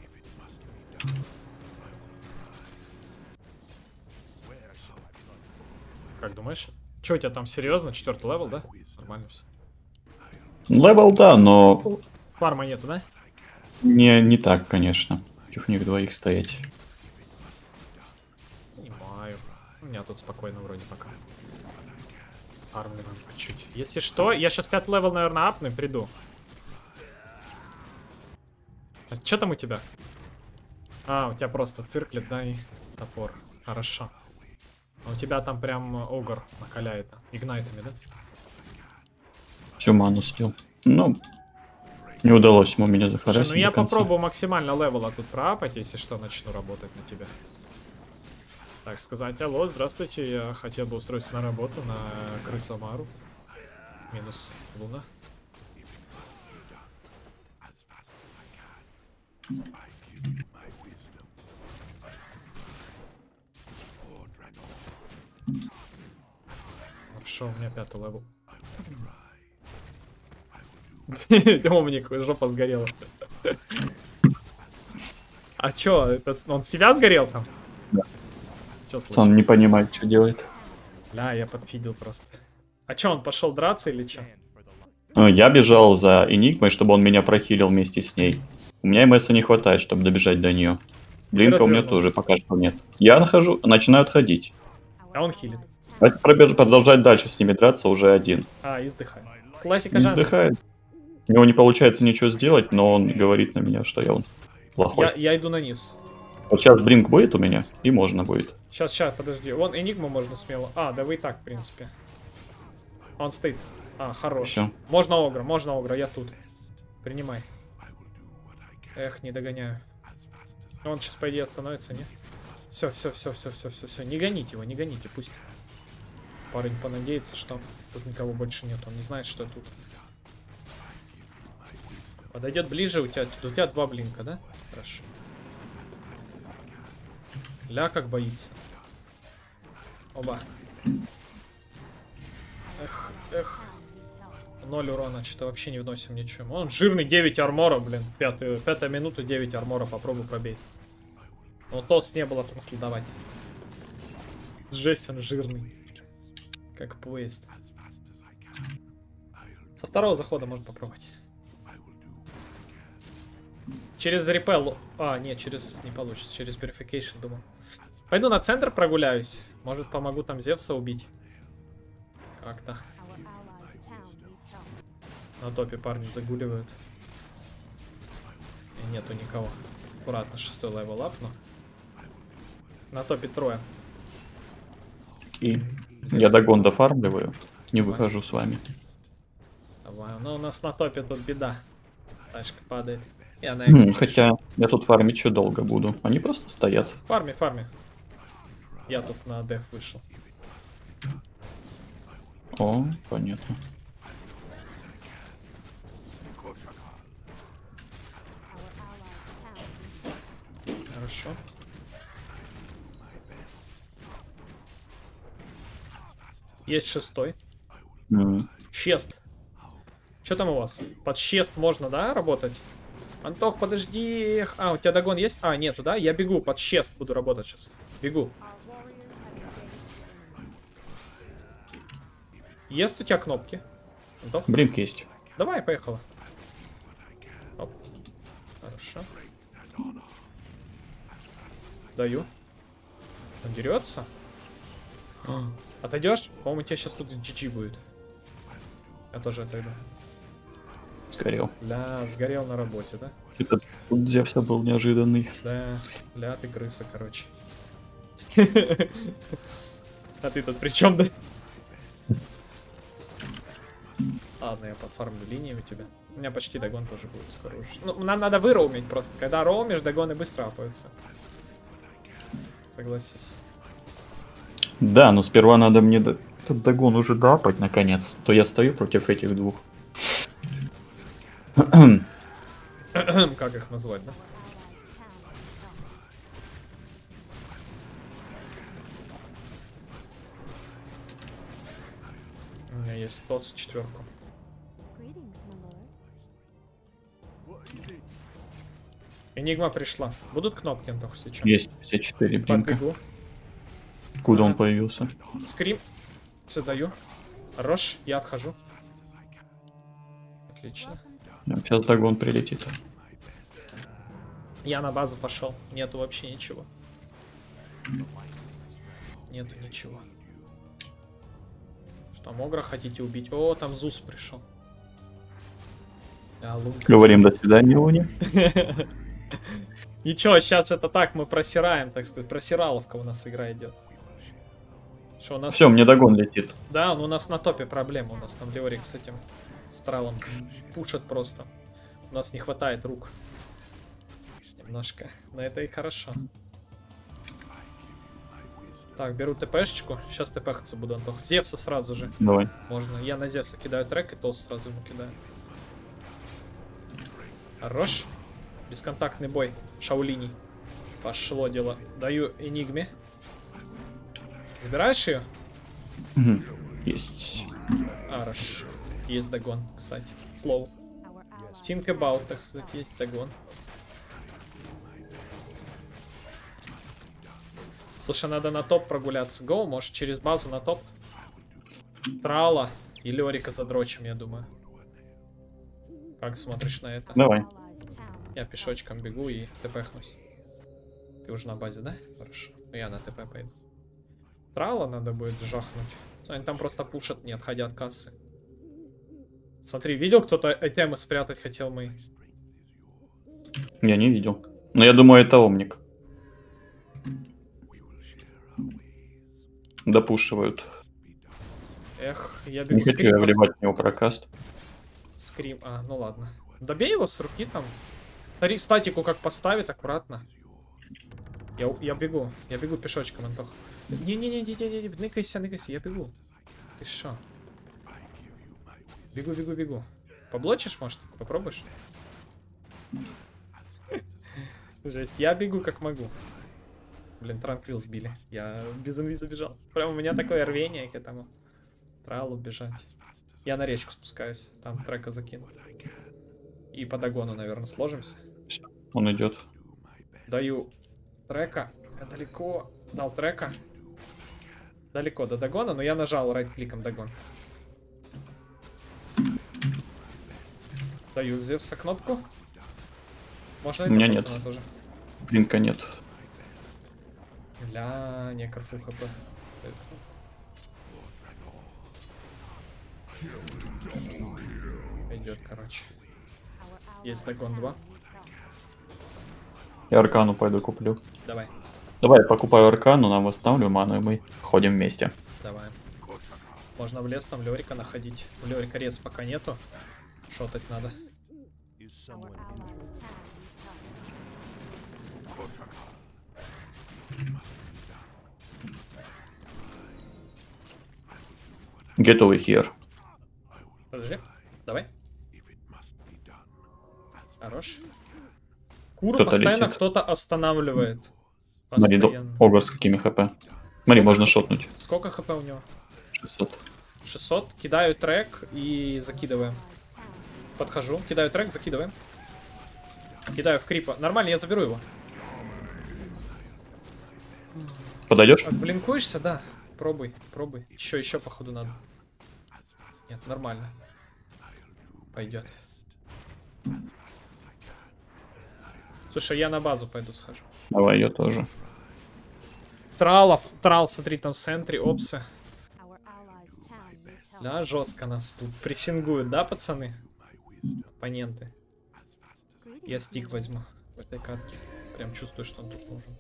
Как думаешь? Че у тебя там серьезно? 4-й левел, да? Нормально все. Левел, да, но Фарма нету, да? не так, конечно. Против них двоих стоять. Понимаю. У меня тут спокойно вроде пока. Армли нам по чуть. Если что, я сейчас 5 левел, наверное, апну и приду. А что там у тебя? А, у тебя просто цирклет, да, и топор. Хорошо. А у тебя там прям огр накаляет. Игнайтами, да? Всю ману слил. Ну, не удалось ему меня Слушай, захарасить. ну я до конца. попробую максимально левела тут проапать, если что, начну работать на тебя. Так сказать, алло, здравствуйте, я хотел бы устроиться на работу на Крысомару. Минус Луна. Хорошо, у меня 5-й левел. Омник, жопа сгорела. А чё, он себя сгорел там? Да. Чё Он случилось? не понимает, что делает. Бля, я подфидел просто. А чё, он пошел драться или чё? Я бежал за Энигмой, чтобы он меня прохилил вместе с ней. У меня МСа не хватает, чтобы добежать до нее. Блинка у меня развернулся. тоже пока что нет. Я начинаю отходить. А он хилит. Продолжать дальше с ними драться уже один. Издыхай. Классика Не жанра. вздыхает. У него не получается ничего сделать, но он говорит на меня, что я он плохой. Я иду на низ. Вот сейчас Бринк будет у меня, и можно будет. Сейчас, подожди. Вон Энигму можно смело. Да вы и так, в принципе. Он стоит. Хорош. Всё. Можно Огра, я тут. Принимай. Эх, не догоняю. Он сейчас, по идее, остановится, не? Все. Не гоните его, не гоните, пусть. Парень понадеется, что тут никого больше нет. Он не знает, что тут. Подойдет ближе, у тебя 2 блинка, да? Хорошо. Ля как боится. Оба. Эх. 0 урона, что-то вообще не вносим ничего. Он жирный, 9 армора, блин. 5-я минута, 9 армора, попробуй пробей. Но тост не было смысла давать. Жесть, он жирный. Как поезд. Со второго захода можно попробовать. Через репел. Нет, не получится. Через purification, думаю. Пойду на центр прогуляюсь. Может, помогу там Зевса убить. Как-то. На топе парни загуливают. И нету никого. Аккуратно, 6-й левел апну. На топе 3. И я догон дофармливаю. Не выхожу с вами. Давай. Ну, у нас на топе тут беда. Тачка падает. Хотя я тут фармить еще долго буду. Они просто стоят. Фарми. Я тут на деф вышел. О, понятно. Хорошо. Есть 6-й. Чест. Что там у вас? Под чест можно, да, работать? Антох, подожди. У тебя догон есть? Нету, да? Я бегу, под чест буду работать сейчас. Бегу. Есть у тебя кнопки? Антох? Бринк есть. Давай, поехала. Оп. Хорошо. Даю. Он дерется? Отойдешь? По-моему, у тебя сейчас тут GG будет. Я тоже отойду. Сгорел. Сгорел на работе, да? Это тут Зевса был неожиданный. Да, ты крыса, короче. А ты тут при чем, да? Ладно, я подфармлю линии у тебя. У меня почти догон тоже будет скоро уже. Ну, нам надо выроумить просто. Когда роумишь, догоны быстро апаются. Согласись. Да, но сперва надо мне этот догон уже дапать, наконец. То я стою против этих двух. Как их назвать, да? У меня есть 104. Энигма пришла. Будут кнопки, Антох, сейчас? Есть все 4 блинка. Подбегу. Откуда он появился? Скрим. Все даю. Хорош, я отхожу. Отлично. Сейчас догон прилетит. Я на базу пошел. Нету вообще ничего. Нету ничего. Что, Могра хотите убить? О, там Зус пришел. Говорим до свидания, Луни. Ничего, сейчас это так, мы просираем, так сказать. Просираловка у нас игра идет. Что у нас... Все, мне догон летит. Да, у нас на топе проблема. У нас там Леорик с этим стралом пушат просто. У нас не хватает рук. Немножко. Но это и хорошо. Так, беру ТПшечку. Сейчас ТПхаться буду, Антох. Зевса сразу же. Давай. Можно. Я на Зевса кидаю трек и тос сразу ему кидаю. Хорош. Бесконтактный бой. Шаулини. Пошло дело. Даю Энигме. Забираешь ее? Есть. Хорошо. Есть догон, кстати. Слово. Think about, так сказать, есть догон. Слушай, надо на топ прогуляться. Гоу, может через базу на топ? Трала и Лерика задрочим, я думаю. Как смотришь на это? Давай. Я пешочком бегу и ТПхнусь. Ты уже на базе, да? Хорошо. Ну, я на ТП пойду. Трала надо будет жахнуть. Они там просто пушат, не отходя от кассы. Смотри, видел, кто-то айтемы спрятать хотел мои? Я не видел. Но я думаю, это Омник. Допушивают. Эх, я Не бегу. хочу я вливать в него прокаст. Скрим. А, ну ладно. Добей его с руки там. Смотри, статику как поставит, аккуратно. Я бегу. Я бегу пешочком, Антох. Не-не-не, ныкайся, я бегу. Ты шо? Бегу. Поблочишь, может? Попробуешь? Жесть, я бегу как могу. Блин, Транквил сбили. Я без инвиза бежал. Прям у меня такое рвение к этому. Тралу бежать. Я на речку спускаюсь. Там трека закину. И по догону, наверное, сложимся. Он идет. Даю трека. Я далеко. Дал трека. Далеко до догона, но я нажал райт-кликом догон. Даю Зевса кнопку. Можно У меня это нет. пацана тоже? Блинка нет. Ля, некр фул хп. Идет, короче. Есть догон 2. Я аркану пойду куплю. Давай, Давай, я покупаю аркану, нам восстанавливаю ману, и мы ходим вместе. давай. Можно в лес там Лёрика находить. У Лёрика рез пока нету. Шотать надо. Get over here. Подожди. Давай. Хорош. Куру Кто-то постоянно летит. кто-то останавливает. Смотри, Постоянно. Огр с какими хп. Смотри, можно шотнуть. Сколько хп у него? 600. 600. Кидаю трек и закидываем. Подхожу. Кидаю трек, закидываем. Кидаю в крипа. Нормально, я заберу его. Подойдешь? Блинкуешься, да. Пробуй. Еще, походу, надо. Нет, нормально. Пойдет. Слушай, я на базу пойду схожу. Давай, я тоже. Трал, смотри, там в центре, опсы. Да, жестко нас тут прессингуют, да, пацаны? Оппоненты. Я стик возьму в этой катке. Прям чувствую, что он тут нужен.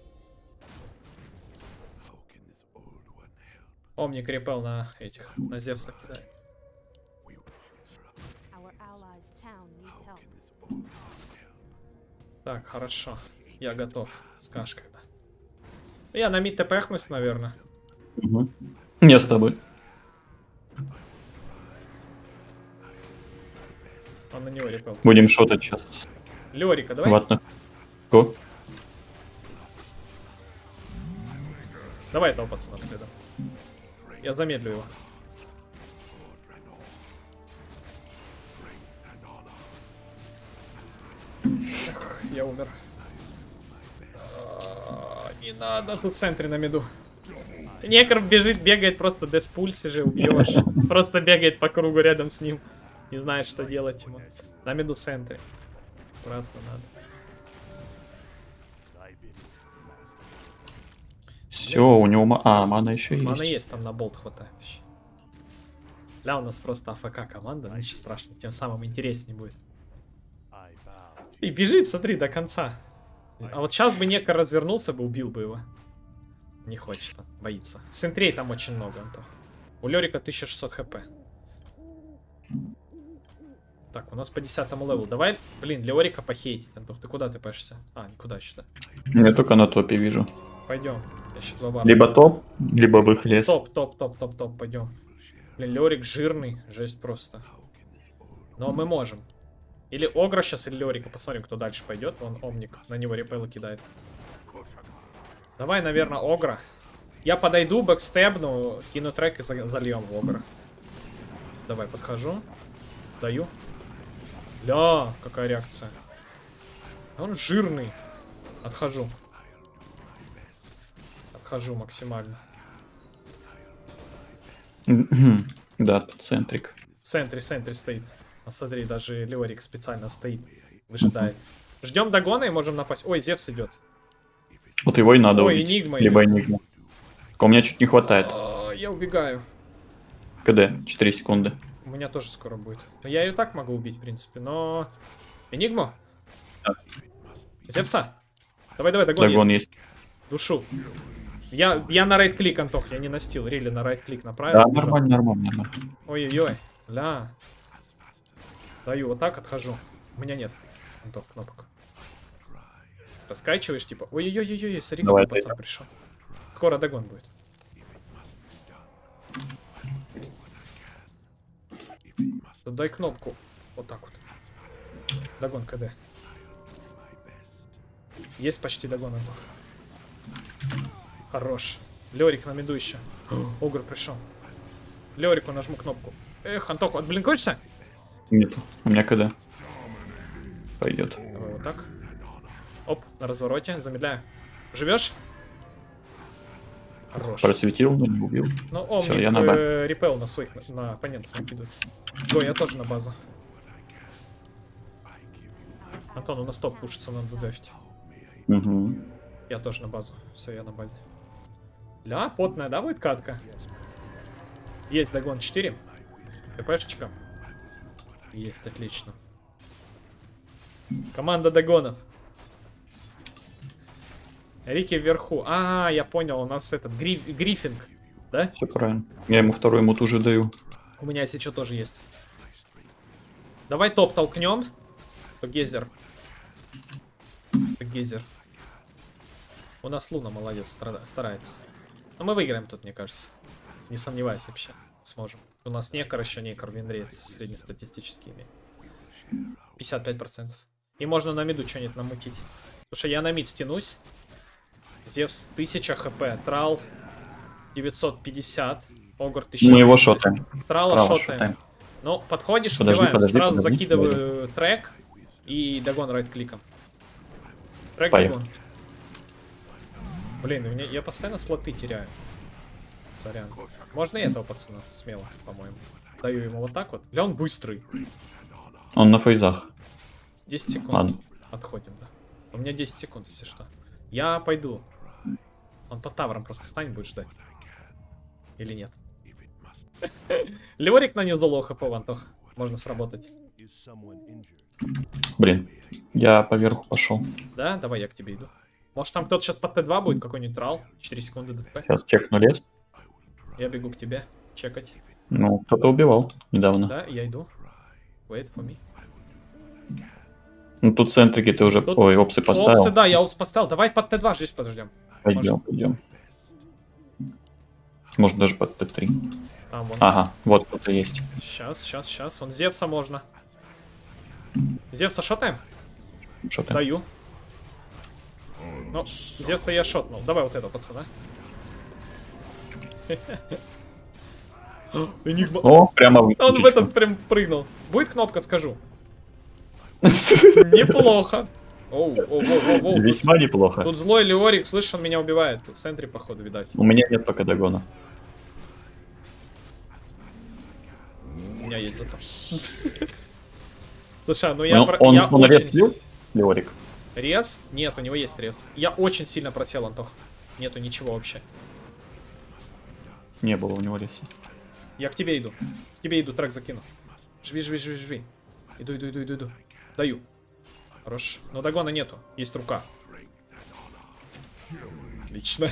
Омник репел на этих, на Зевса кидает. Так, хорошо. Я готов с кашкой. Я на мид тпхнусь, наверное. Угу. Я с тобой. Он на него репел. Будем шотать сейчас. Лёрика, давай. Ватно. Го. Давай этого пацана следом. Я замедлю его. Эх, я умер. Не надо, тут в центре на миду. Некр бежит, бегает, просто без пульса же убьешь. Просто бегает по кругу рядом с ним. Не знает, что делать ему. На миду центре. Аккуратно надо. Все, у него мана еще есть. Мана есть, там на болт хватает еще. Ля, у нас просто АФК команда, ничего страшного, тем самым интереснее будет. И бежит, смотри, до конца. А вот сейчас бы Некор развернулся бы, убил бы его. Не хочет, боится. Центрей там очень много, Антох. У Лёрика 1600 хп. Так, у нас по 10-му левелу. Давай, блин, для Орика похейтить, Антох. Ты куда ты пашешься? А, никуда сюда. Я только на топе вижу. Пойдем. Я еще 2 варда. Либо топ, либо в их лес. Топ, пойдем. Блин, Лёрик жирный, жесть просто. Но мы можем. Или Огра сейчас, или Лёрика. Посмотрим, кто дальше пойдет. Вон Омник, на него репелы кидает. Давай, наверное, Огра. Я подойду, бэкстебну, кину трек и зальем в Огра. Давай, подхожу. Даю. Ля, какая реакция. Он жирный. Отхожу. Отхожу максимально. Да, тут центрик. В центре стоит. А смотри, даже Леорик специально стоит. Выжидает. Ждем догона и можем напасть. Ой, Зевс идет. Вот его и надо Ой, убить. Энигма Либо идет. Энигма. У меня чуть не хватает. Я убегаю. КД, 4 секунды. У меня тоже скоро будет. Но я ее так могу убить, в принципе, но... Энигму? Да. Зевса? Давай, догон, Догон есть. Душу. Я на райт-клик, Антох, я не настил. Рили на райт-клик направил. Да, нормально. Ой-ой-ой. Ля. Даю, вот так отхожу. У меня нет, Антох, кнопок. Раскачиваешь, типа. Ой-ой-ой-ой, смотри, какой пацан пришел. Скоро догон будет. Тут дай кнопку. Вот так вот. Догон КД. Есть почти догон, Антох. Хорош. Лерик на миду еще. Огр пришел. Лерику нажму кнопку. Эх, Антох, отблинкуешься? Нет, у меня КД. Пойдет. Давай вот так. Оп, на развороте, замедляю. Живешь? Хорош. Просветил, но не убил. Ну, он Всё, я на Б. репел на своих, на оппонентов накидывает. Го, я тоже на базу. Антон, у нас топ пушится, надо задефить. Угу. Я тоже на базу. Все, я на базе. Ля, потная, да, будет катка? Есть догон 4. ТПшечка. Есть, отлично. Команда догонов. Рики вверху. А, я понял, у нас этот грифинг, да? Все правильно. Я ему второй мут уже даю. У меня, если что, тоже есть. Давай топ толкнем. Гейзер. Гейзер. У нас Луна молодец, старается. Но мы выиграем тут, мне кажется. Не сомневаюсь вообще. Сможем. У нас некор еще, некор винрейт среднестатистический имеет. 55%. И можно на миду что-нибудь намутить. Потому что я на мид стянусь. Зевс 1000 хп. Трал 950. Огр 1000. Мы его шотаем. Трала шотаем. Ну, подходишь, убиваем. Сразу закидываю трек. И догон райт-кликом. Трек догон. Блин, я постоянно слоты теряю. Сорян. Можно и этого пацана, смело, по-моему. Даю ему вот так вот. Бля, он быстрый. Он на фейзах. 10 секунд. Ладно. Отходим, да. У меня 10 секунд, если что. Я пойду. Он под тавром просто станет, будет ждать. Или нет? Леорик нанизал лоу хп, Антох. Можно сработать. Блин, я поверху пошел. Да? Давай я к тебе иду. Может там кто-то сейчас под Т2 будет, какой-нибудь трал. 4 секунды ДТП. Сейчас чекну лес. Я бегу к тебе. Чекать. Ну, кто-то убивал недавно. Да, я иду. Wait for me. Ну, тут центрики ты уже... Тут Ой, опсы поставил. Опсы, да, я опс поставил. Давай под Т2 жизнь подождем. Пойдем. Может даже под Т3. Там вон. Ага, вот кто-то есть. Сейчас. Он Зевса можно. Зевса шотаем? Что-то. Даю. Ну, Зевса я шотнул. Давай вот этого пацана. Энигма. О, прямо в Он в птичку. этот прям прыгнул. Будет кнопка, скажу. Неплохо. Оу. Весьма неплохо. Тут злой Леорик, слышишь, он меня убивает. Тут в центре, походу, видать. У меня нет пока догона. У меня есть зато. Слушай, ну Он я рез очень... слил, Леорик? Рез? Нет, у него есть рез. Я очень сильно просел, Антох. Нету ничего вообще. Не было у него реса. Я к тебе иду. К тебе иду, трек закину. Живи. Иду. Даю. Хорош. Но догона нету. Есть рука. Отлично.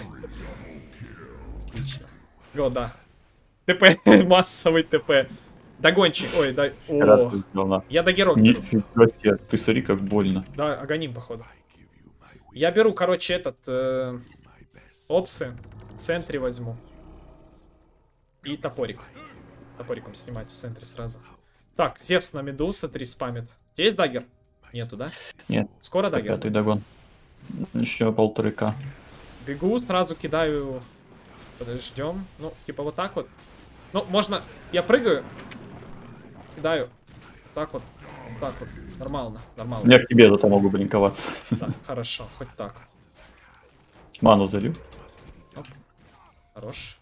Го, да. ТП. Массовый ТП. Догончик. Ой, дай. О. Я до героя. Нифига себе. Ты смотри, как больно. Да, агоним, походу. Я беру, короче, этот... опсы. В центре возьму. И топорик. Топориком снимать в центре сразу. Так, Зевс на миду, смотри, спамит. Есть даггер? Нету, да? Нет. Скоро даггер? Пятый догон. Еще 1,5К. Бегу, сразу кидаю. Подождем. Ну, типа вот так вот. Ну, можно... Я прыгаю. Кидаю. Так вот. Так вот. Нормально. Я к тебе зато могу блинковаться. Так, хорошо. Хоть так. Ману залил. Оп. Хорош.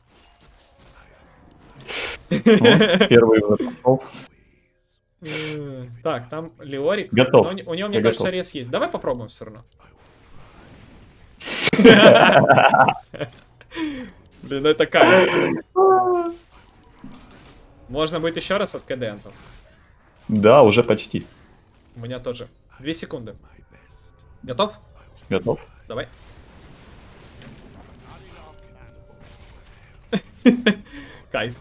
Первый пошел. Так, там Леорик. Готов. У него, мне кажется, рез есть. Давай попробуем все равно. Блин, это кайф. Можно будет еще раз от КД, Антон? Да, уже почти. У меня тоже. 2 секунды. Готов? Готов? Давай. Кайф.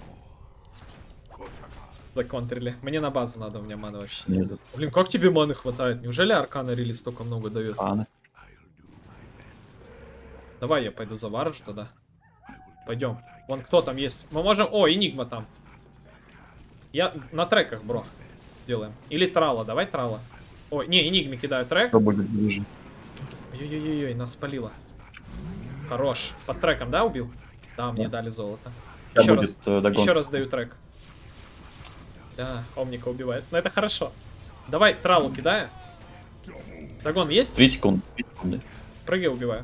Законтрили. Мне на базу надо, у меня маны вообще нет. Блин, как тебе маны хватает? Неужели Аркана Рили столько много дает? Давай я пойду заваржу тогда. Пойдем. Вон кто там есть. Мы можем... О, Энигма там. Я на треках, бро. Сделаем. Или Трала. Давай Трала. Ой, не, Энигме кидаю трек. Кто будет ближе? Ой-ой-ой, нас спалило. Хорош. Под треком, да, убил? Да, мне дали золото. Еще раз даю трек. Да, Омника убивает. Но это хорошо. Давай Тралу кидаю. Дагон есть? 3 секунды. 3 секунды. Прыгай, убиваю.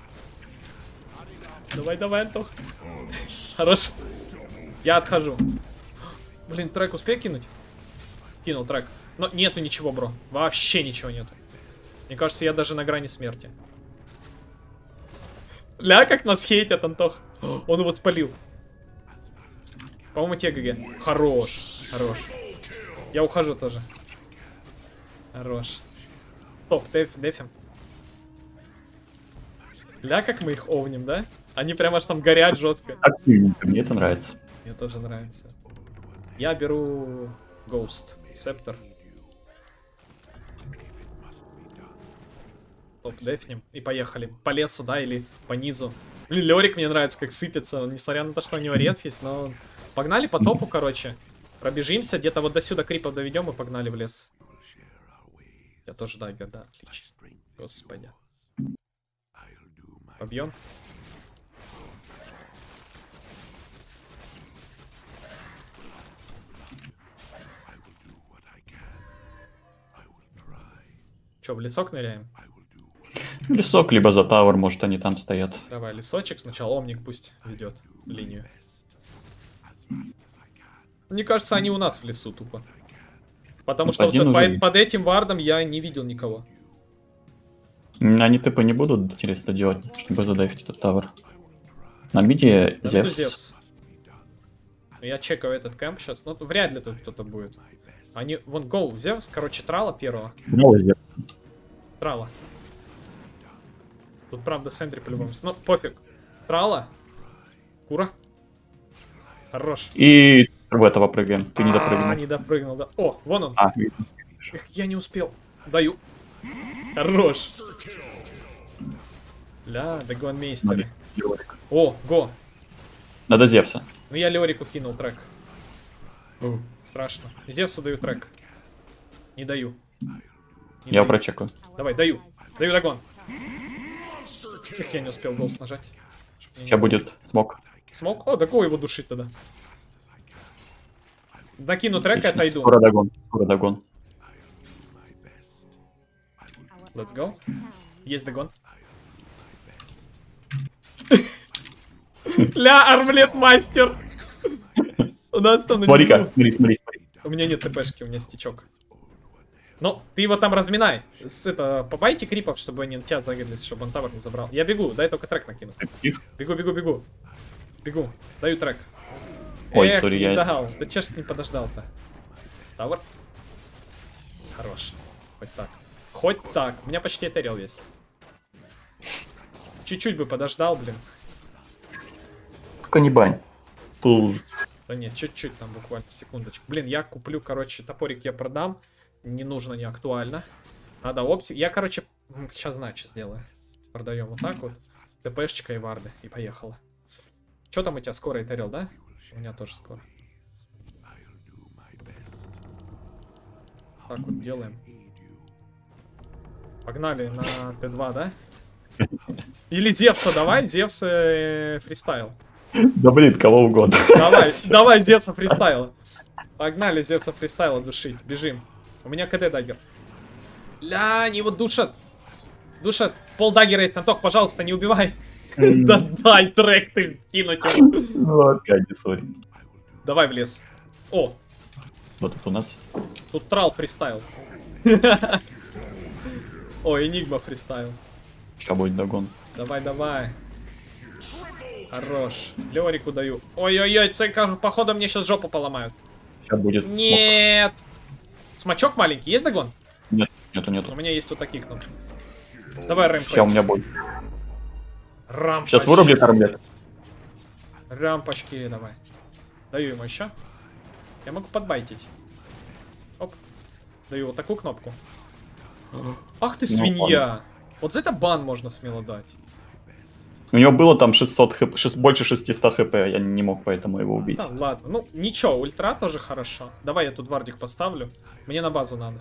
Давай, Антох. Хорош. Я отхожу. Блин, трек успей кинуть? Кинул трек. Но нету ничего, бро. Вообще ничего нету. Мне кажется, я даже на грани смерти. Ля, как нас хейтят, Антох. Он его спалил. По-моему, те ГГ. Хорош. Хорош. Я ухожу тоже. Хорош. Топ, дефим. Ля, как мы их овним, да? Они прям аж там горят жестко. Активненько, мне это нравится. Мне тоже нравится. Я беру Ghost, Септор. Топ, дефнем. И поехали. По лесу, да, или по низу. Блин, Лерик мне нравится, как сыпется. Несмотря на то, что у него рез есть, но... Погнали по топу, короче. Пробежимся, где-то вот до сюда крипов доведем и погнали в лес. Я тоже дайгер, да, отлично. Господи. Побьем. Че, в лесок ныряем? Лесок, либо за тавер, может они там стоят. Давай, лесочек. Сначала Омник пусть ведет линию. Мне кажется, они у нас в лесу тупо. Потому что вот под этим вардом я не видел никого. Они типа не будут, интересно, делать, чтобы задавить этот тавер. На миде Зевс. Я чекаю этот кэмп сейчас. Ну, вряд ли тут кто-то будет. Они... Вон, гоу, Зевс, короче, Трала первого. Трала. Тут, правда, Сентри по-любому. Ну, пофиг. Трала. Кура. Хорош. И в этого прыгаем. Ты не допрыгнул. Не допрыгнул, да. О, вон он. Эх, я не успел. Даю. Хорош. Ля, дагонмейстеры. О, го. Надо Зевса. Ну я Лерику кинул трек. Страшно. Зевсу даю трек. Не даю. Я его прочекаю. Давай, даю. Даю дагон. Эх, я не успел голос нажать. Сейчас будет смог. Смог? О, да кого его душить тогда? Докину трек и отойду. Скоро догон. Скоро догон. Let's go. Есть догон. Ля, армлет мастер. У нас там... Смотри-ка, смотри. У меня нет ТПшки, у меня стичок. Ну, ты его там разминай. Побайте крипов, чтобы они тебя загрелись, чтобы он тавер не забрал. Я бегу, дай только трек накину. Бегу. Бегу, даю трек. Ой, сори, я... Дал. Да чё ж не подождал-то? Тавер. Хорош. Хоть так. Хоть так. У меня почти этерил есть. Чуть-чуть бы подождал, блин. Только не бань. Да нет, чуть-чуть там буквально, секундочку. Блин, я куплю, короче, топорик я продам. Не нужно, не актуально. Надо оптик. Я, короче, сейчас знаю, что сделаю. Продаем вот так вот. ТПшечка и варды. И поехала. Что там у тебя? Скоро этерил, да? У меня тоже скоро. Так вот делаем. Погнали на Т2, да? Или Зевса давай, Зевс фристайл. Да блин, кого угодно. Давай Зевса фристайла. Погнали Зевса фристайла душить, бежим. У меня КД даггер. Ля, они его душат. Душат. Пол даггера есть, Антох, пожалуйста, не убивай. Да дай трек ты кинуть его. Давай в лес. О. Вот тут у нас. Тут трал фристайл. О, Энигма фристайл. Сейчас будет догон. Давай. Хорош. Леорику даю. Ой-ой-ой, цейка, походу мне сейчас жопу поломают. Сейчас будет Нет. Смачок маленький, есть догон? Нет, нету. У меня есть вот такие кнопки. Давай рэмпэдж. Сейчас у меня будет. Рампочки. Сейчас вырублит армлет. Рампочки давай. Даю ему еще. Я могу подбайтить. Оп. Даю вот такую кнопку. Ах ты свинья. Вот за это бан можно смело дать. У него было там 600 хп, больше 600 хп, я не мог поэтому его убить. Да, ладно. Ну, ничего, ультра тоже хорошо. Давай я тут вардик поставлю. Мне на базу надо.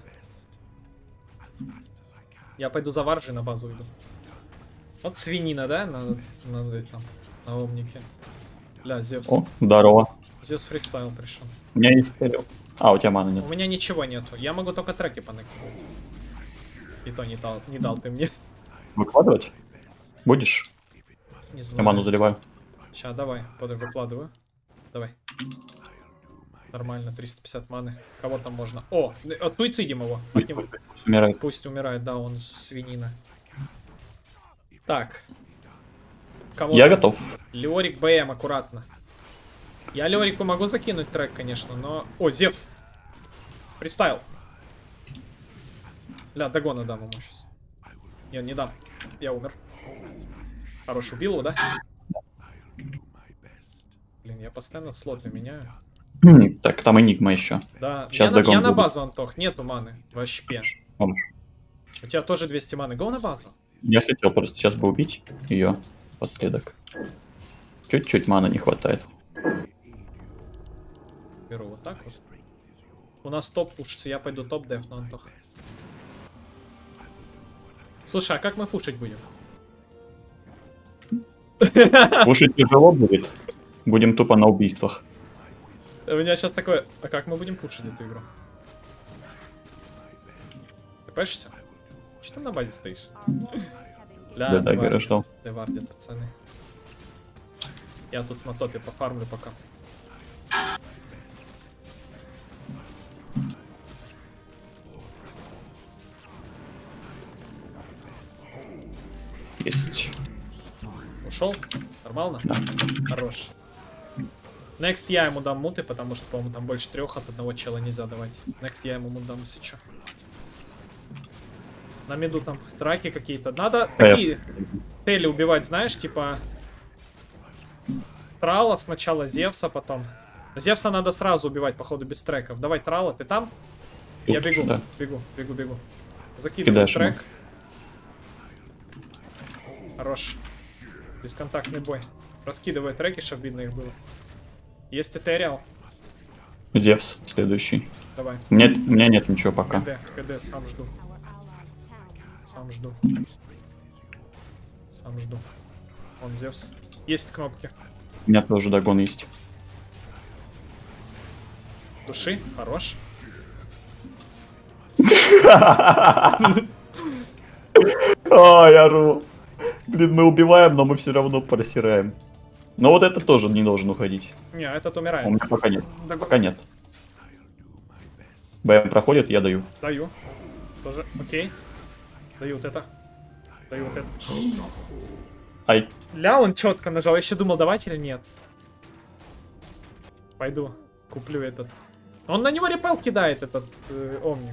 Я пойду за варжей на базу иду. Вот свинина, да? На омнике. Бля, Зевс. О, здорово. Зевс фристайл пришел. У меня есть перел. А, у тебя маны нет. У меня ничего нету. Я могу только треки понакидывать. И то не дал ты мне. Выкладывать? Будешь? Не Я знаю. ману заливаю. Сейчас, давай. Выкладываю. Давай. Нормально, 350 маны. Кого там можно? О, суицидим его. От него. Умирает. Пусть умирает, да, он свинина. Так. Кого Я там? готов. Леорик БМ, аккуратно. Я Леорику могу закинуть трек, конечно, но... О, Зевс. Фристайл. Ля, догона дам ему сейчас. Нет, не дам. Я умер. Хорош, убил его, да? Блин, я постоянно слоты меняю. Так, там энигма еще. Да, Сейчас я на будет. базу, Антох, нету маны. Вообще. У тебя тоже 200 маны. Го на базу. Я хотел просто сейчас бы убить ее последок. Чуть-чуть маны не хватает. Беру вот так вот. У нас топ пушится, я пойду топ деф на Антох. Слушай, а как мы пушить будем? Пушить тяжело будет. Будем тупо на убийствах. У меня сейчас такое... А как мы будем пушить эту игру? Ты пэшься? Что ты на базе стоишь? Да, Гера ждал. Девардят, пацаны. Я тут на топе пофармлю пока. Есть. Ушел? Нормально? Да. Хорош. Next я ему дам муты, потому что, по-моему, там больше 3 от одного чела нельзя давать. Next я ему мут дам, если что. На миду там драки какие-то. Надо такие цели убивать, знаешь, типа... Трала сначала, Зевса потом. Зевса надо сразу убивать, походу, без треков. Давай, Трала, ты там? Тут, Я бегу, да. бегу. Закидываю Кидаешь трек. Хорош. Бесконтактный бой. Раскидываю треки, чтобы видно их было. Есть Этериал. Зевс следующий. Давай. У меня нет ничего пока. КД, сам жду. Он Зевс. Есть кнопки. У меня тоже догон есть. Души, хорош. Ой, я ору. Блин, мы убиваем, но мы все равно просираем. Но вот это тоже не должен уходить. Не, этот У умирает. меня пока нет. Пока нет. БМ проходит, я даю. Даю. Тоже, окей. Даю вот это. Ай. Ля, он четко нажал. Я еще думал, давать или нет. Пойду. Куплю этот. Он на него репел кидает, этот омник.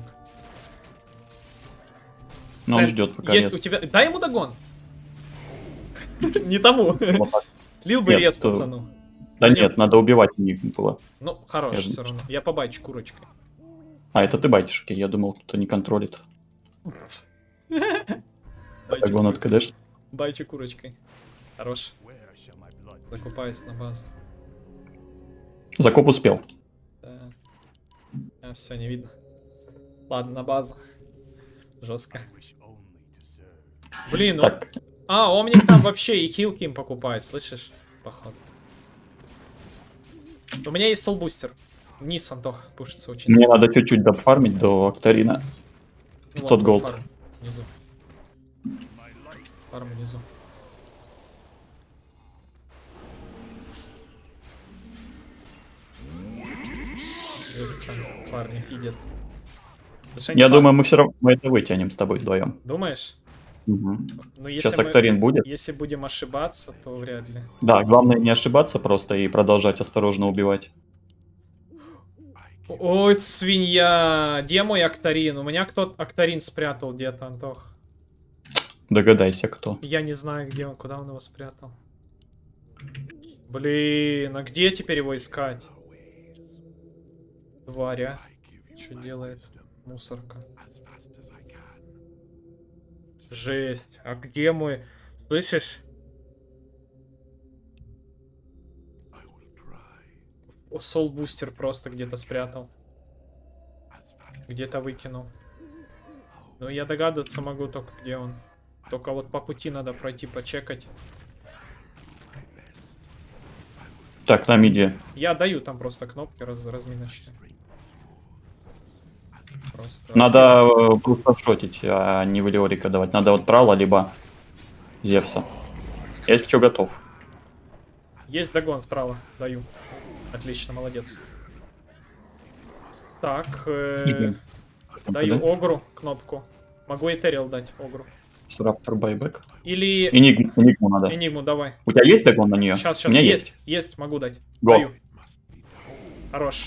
Но он ждет, пока есть нет. у тебя... Дай ему догон. Не тому. Вот так. Лил бы Нет, рез, то- пацану. Да нет, надо убивать энигму было. Ну, хорош Я же все равно. Я побачу курочкой. А, это ты байтишь, окей, я думал, кто не контролит. Догон от КДш. Байчу курочкой. Хорош. Закупаюсь на базу. Закоп успел. Да. Все, не видно. Ладно, на базу. Жестко. Блин, ну... Так, А, Омник там вообще и хилки им покупает, слышишь? Походу. У меня есть солбустер. Вниз, Антох, пушится очень мне сильно. надо чуть-чуть дофармить до Акторина. Ну 500 ладно, голд. фарм внизу. Фарм внизу. Жесть, там парни фидят. Слушай, Я они думаю, мы все равно мы это вытянем с тобой вдвоем. Думаешь? Мгм. Но Сейчас Актарин будет. если будем ошибаться, то вряд ли. Да, главное не ошибаться просто и продолжать осторожно убивать. Ой, свинья! Где мой Актарин? У меня кто-то Актарин спрятал где-то, Антох. Догадайся, кто. Я не знаю, где он, куда он его спрятал. Блин, а где теперь его искать? Тваря. Что делает? Мусорка. Жесть. А где мой... Слышишь? Soul Booster просто где-то спрятал. Где-то выкинул. Но я догадываться могу только, где он. Только вот по пути надо пройти, почекать. Так, на миде. Я даю там просто кнопки разминочные. Просто Надо просто шотить, а не Валиорика давать. Надо вот Трала, либо Зевса. Если что, готов. Есть догон в трава, даю. Отлично, молодец. Так, даю Огру кнопку. Могу Этериал дать Огру. Сраптор байбек. Или... Энигму надо. Энигму, давай. У тебя есть догон на нее? Сейчас, У меня есть. Есть, могу дать. Го. Даю. Хорош.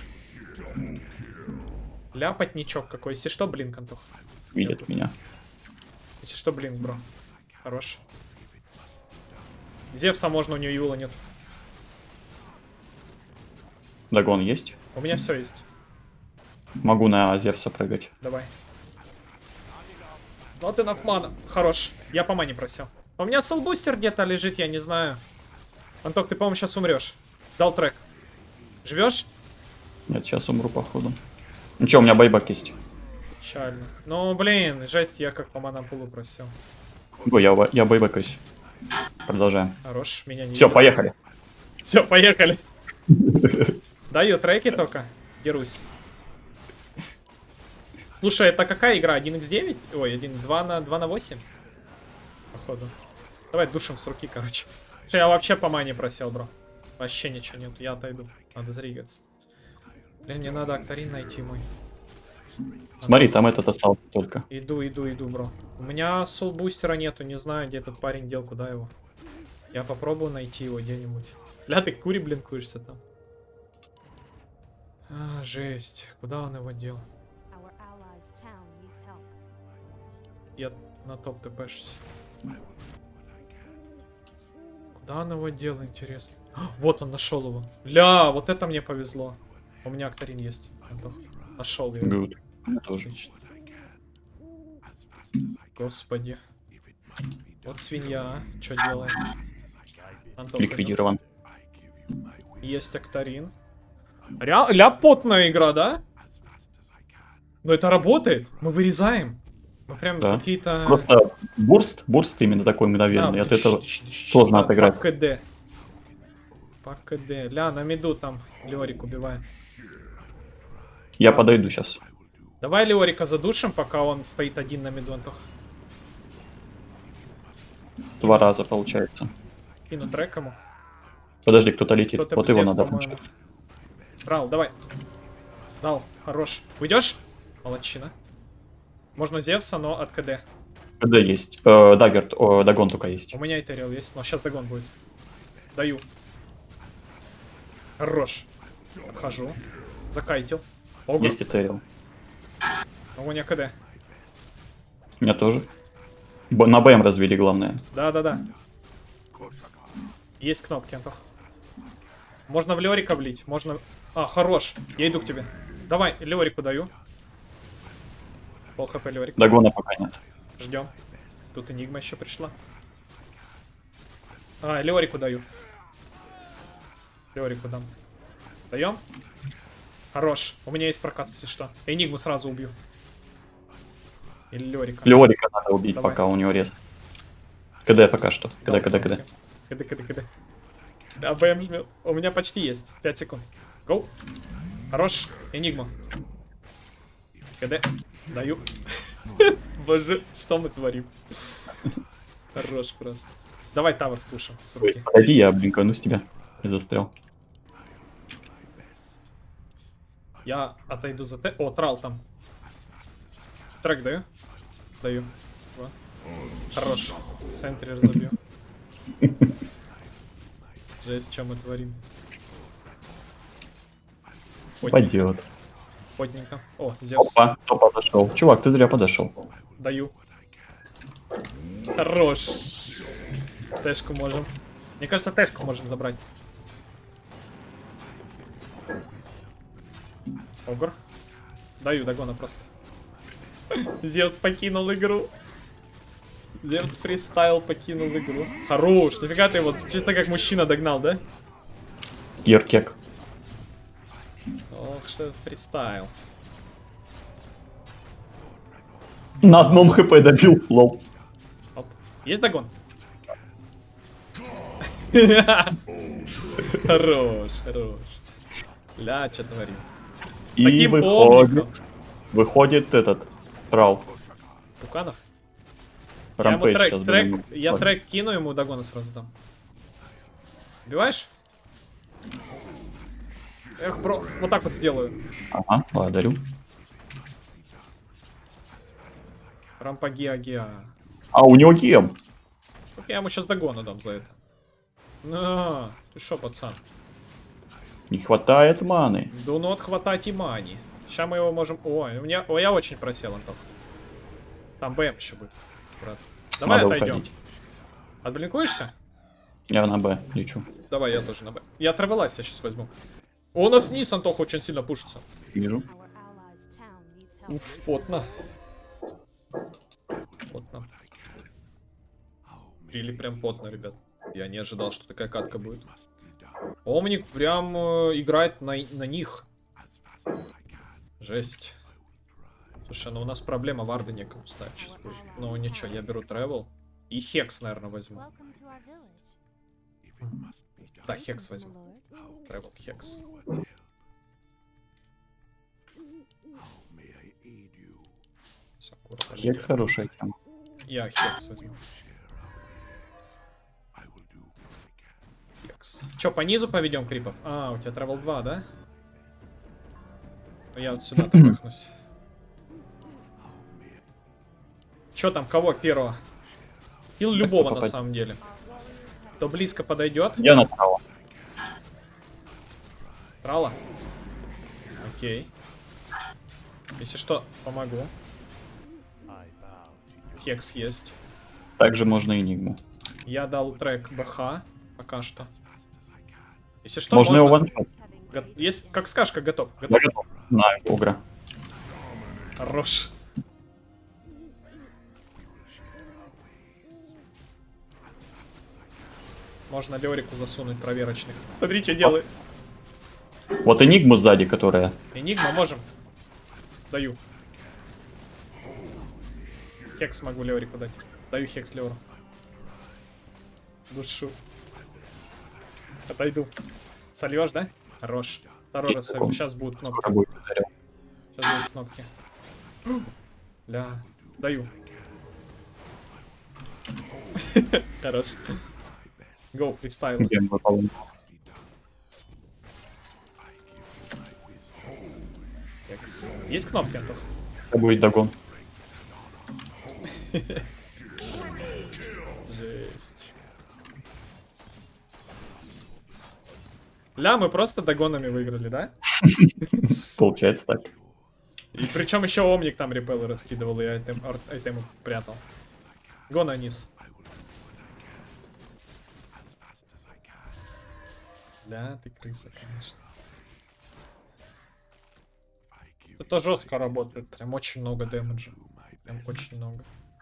Ляпотничок какой. Если что, блинк, Антох. Видит меня. Если что, блинк, бро. Хорош. Зевса можно, у нее Юла нет. Догон есть? У меня все есть. Могу на Зевса прыгать. Давай. Вот и нафмана. Хорош. Я по мане просил. У меня солбустер где-то лежит, я не знаю. Антох, ты, по-моему, сейчас умрешь. Дал трек. Живешь? Нет, сейчас умру, походу. Ну что, у меня байбак есть. Печально. Ну, блин, жесть, я как по манапулу просил. Ой, я байбакаюсь. Продолжаем. Хорош, меня не Все, видно. поехали. Все, поехали. Даю треки только. Дерусь. Слушай, это какая игра? 1x9? Ой, 2 на 8? Походу. Давай душим с руки, короче. Слушай, я вообще по мане просил, бро. Вообще ничего нет, я отойду. Надо заригаться. Блин, мне надо Актарин найти мой. Смотри, там этот остался только. Иду, бро. У меня соул-бустера нету, не знаю, где этот парень дел, куда его. Я попробую найти его где-нибудь. Ля, ты кури блинкуешься там. А, жесть. Куда он его дел? Я на топ тпшусь. Куда он его дел, интересно? А, вот он, нашел его. Ля, вот это мне повезло. У меня Актарин есть. Нашел его. Good. Тоже. Отлично. Господи. Вот свинья, а. Что делает? Антон, Ликвидирован. есть Актарин. Ля потная игра, да? Но это работает. Мы вырезаем. Мы прям Да. какие-то... Просто бурст именно такой мгновенный. От этого сложно отыграть. По КД. По КД. Ля, на миду там Леорик убивает. Я подойду сейчас. Давай Леорика задушим, пока он стоит один на миду, Антох. 2 раза получается. Кину трек ему. Подожди, кто-то летит. Кто-то Вот его Зевс, надо по-моему. пушить. Рал, давай. Дал, хорош. Уйдешь? Молодчина. Можно Зевса, но от КД. КД есть. Даггер, догон только есть. У меня Этериал есть, но сейчас догон будет. Даю. Хорош. Отхожу. Закайтил. Ого. Есть Этериал. У меня КД. У меня тоже. На БМ развели, главное. Да. Есть кнопки, Антох. Можно в Леорика влить, можно... А, хорош. Я иду к тебе. Давай, Леорику даю. Пол хп Леорик. Догона пока нет. Ждем. Тут Энигма еще пришла. А, Леорику даю. Леорику дам. Даем? Хорош. У меня есть проказ, если что. Энигму сразу убью. Или Леорика. Леорика надо убить, Давай. пока у него рез. КД пока что. КД. КД. Да, БМ жмет. У меня почти есть. 5 секунд. Гоу. Хорош. Энигма. КД. Даю. Боже, что мы творим? Хорош просто. Давай тавер спушим с руки. Подойди, я блинкану с тебя. И застрял. Я отойду за Т. О, трал там. Трек даю. Даю. Хорош. В центре разобью. Жесть, что мы творим. Пойдет. Потненько. О, Зевс. Опа, кто подошел? Чувак, ты зря подошел. Даю. Хорош. Тэшку можем. Мне кажется, тэшку можем забрать. Огр. Даю догона просто. Зевс покинул игру. Зевс фристайл покинул игру. Хорош. Нафига ты его чисто как мужчина догнал, да? Киркек. Ох, что это фристайл. На одном хп добил, лол. Оп. Есть догон? Хорош, хорош. Ля, что творим. И Таким выходит этот трал. Пуканов? Рампейдж сейчас Я трек кину, ему догона сразу дам. Убиваешь? Эх, бро, вот так вот сделаю. Ага, благодарю. Рампагиа-гиа. А, у него гем. Я ему сейчас догона дам за это. На, ты шо, пацан? Не хватает маны. Да ну отхватать и мани. Сейчас мы его можем... Ой, я очень просел, Антон. Там БМ еще будет, брат. Давай Надо отойдем. уходить. Отблинкуешься? Я на Б лечу. Давай, я тоже на Б. Я травелась, я сейчас возьму. О, у нас низ, Антох, очень сильно пушится. Вижу. Уф, потно. Потно. Или прям потно, ребят. Я не ожидал, что такая катка будет. Омник прям играет на них. Жесть. Слушай, ну у нас проблема, варды некому ставить сейчас будет. Ну ничего, я беру тревел. И хекс, наверное, возьму. Да, хекс возьму. Тревел, хекс. Хекс хорошая тема. Я хекс возьму. Хекс. Че, по низу поведем крипов? А, у тебя тревел 2, да? Я вот сюда трахнусь. Че там, кого первого? Хил любого на самом деле. Кто близко подойдет. Я на трава. Трала? Окей. Если что, помогу. Хекс есть. Также можно энигму. Я дал трек БХ пока что. Если что, Можно его ваншот. Есть, как скажешь, как готов. Я готов. На Огра. Хорош. Можно Лерику засунуть проверочных. Смотри, что делает. Вот энигму сзади, которая. Энигма можем. Даю. Хекс могу Леорику дать. Даю хекс Леору. Душу. Отойду. Сольешь, да? Хорош. Второй раз сольем. Сейчас будут кнопки. Сейчас будут кнопки. Ля. Даю. Хорош. Гоу, фристайл. Есть кнопки, Антох? Это будет догон. Жесть. Ля, мы просто догонами выиграли, да? Получается так. И причем еще Омник там репеллы раскидывал и айтемы прятал. Го на низ. Да, ты крыса, конечно. Это жестко работает, прям очень много дэмэджа. Прям очень много.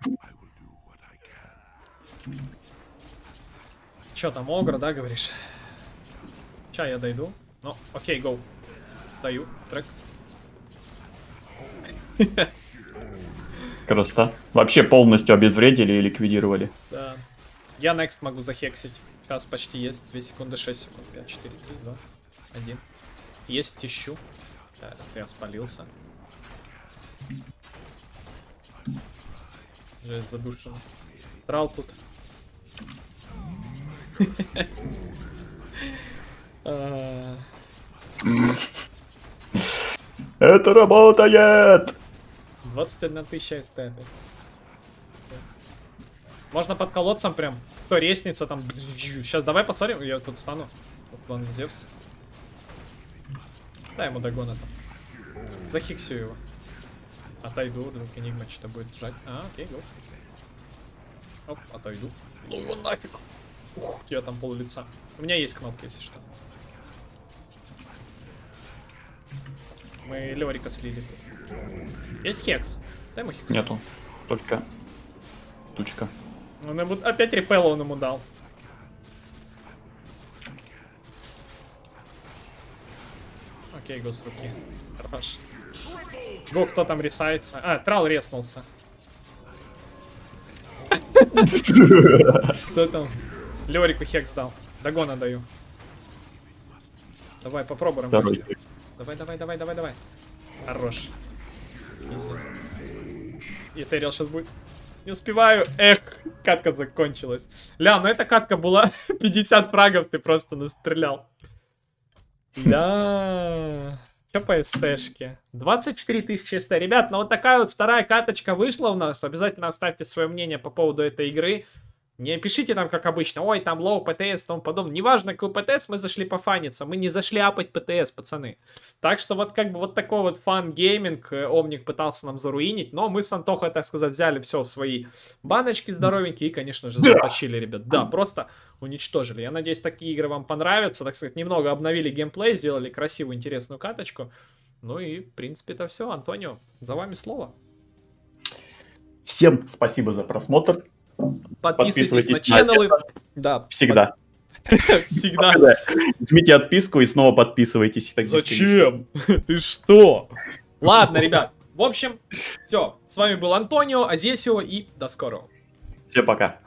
Че там, Огра, да, говоришь? Ща я дойду. Ну, окей, гоу. Даю, трек. Красота. Вообще полностью обезвредили и ликвидировали. Да. Я next могу захексить. Сейчас почти есть. 2 секунды, 6 секунд. 5, 4, 3, 2, 1. Есть, ищу. Да, я спалился. Жесть, задушено. Трал тут. Это работает! 21 тысяча эстеты. Можно под колодцем прям. Кто резнится там. Сейчас давай посмотрим. Я тут встану. Вот вон Зевс. Дай ему догона там. Захиксю его. Отойду, вдруг Энигма что-то будет жать. А, окей, го. Оп, отойду. Ну его нафиг. Ух, у тебя там пол лица. У меня есть кнопки, если что. Мы Лёрика слили. Есть хекс? Дай ему хекс. Нету. Только тучка. Он ему... Опять репелла он ему дал. Окей, го с руки. Хорош. Го, кто там рисается? А, Трал реснулся. Кто там? Лёрику хекс дал. Догона даю. Давай, попробуем. Второй. Давай. Хорош. Изи. И Террил сейчас будет. Не успеваю. Эх, катка закончилась. Ля, ну эта катка была 50 фрагов, ты просто настрелял. Да. Что по СТшке? 24 тысячи СТ. Ребят, ну вот такая вот вторая каточка вышла у нас. Обязательно оставьте свое мнение по поводу этой игры. Не пишите там, как обычно, ой, там лоу ПТС и тому подобное. Неважно, какой ПТС, мы зашли пофаниться. Мы не зашли апать ПТС, пацаны. Так что вот как бы вот такой вот фан-гейминг Омник пытался нам заруинить. Но мы с Антохой, так сказать, взяли все в свои баночки здоровенькие и, конечно же, затащили, ребят. Да, просто уничтожили. Я надеюсь, такие игры вам понравятся. Так сказать, немного обновили геймплей, сделали красивую, интересную каточку. Ну и, в принципе, это все. Антонио, за вами слово. Всем спасибо за просмотр. Подписывайтесь на ченнелы. Да. Всегда. Всегда. Жмите отписку и снова подписывайтесь. Зачем? Ты что? Ладно, ребят. В общем, все. С вами был Антонио, Азесио и до скорого. Всем пока.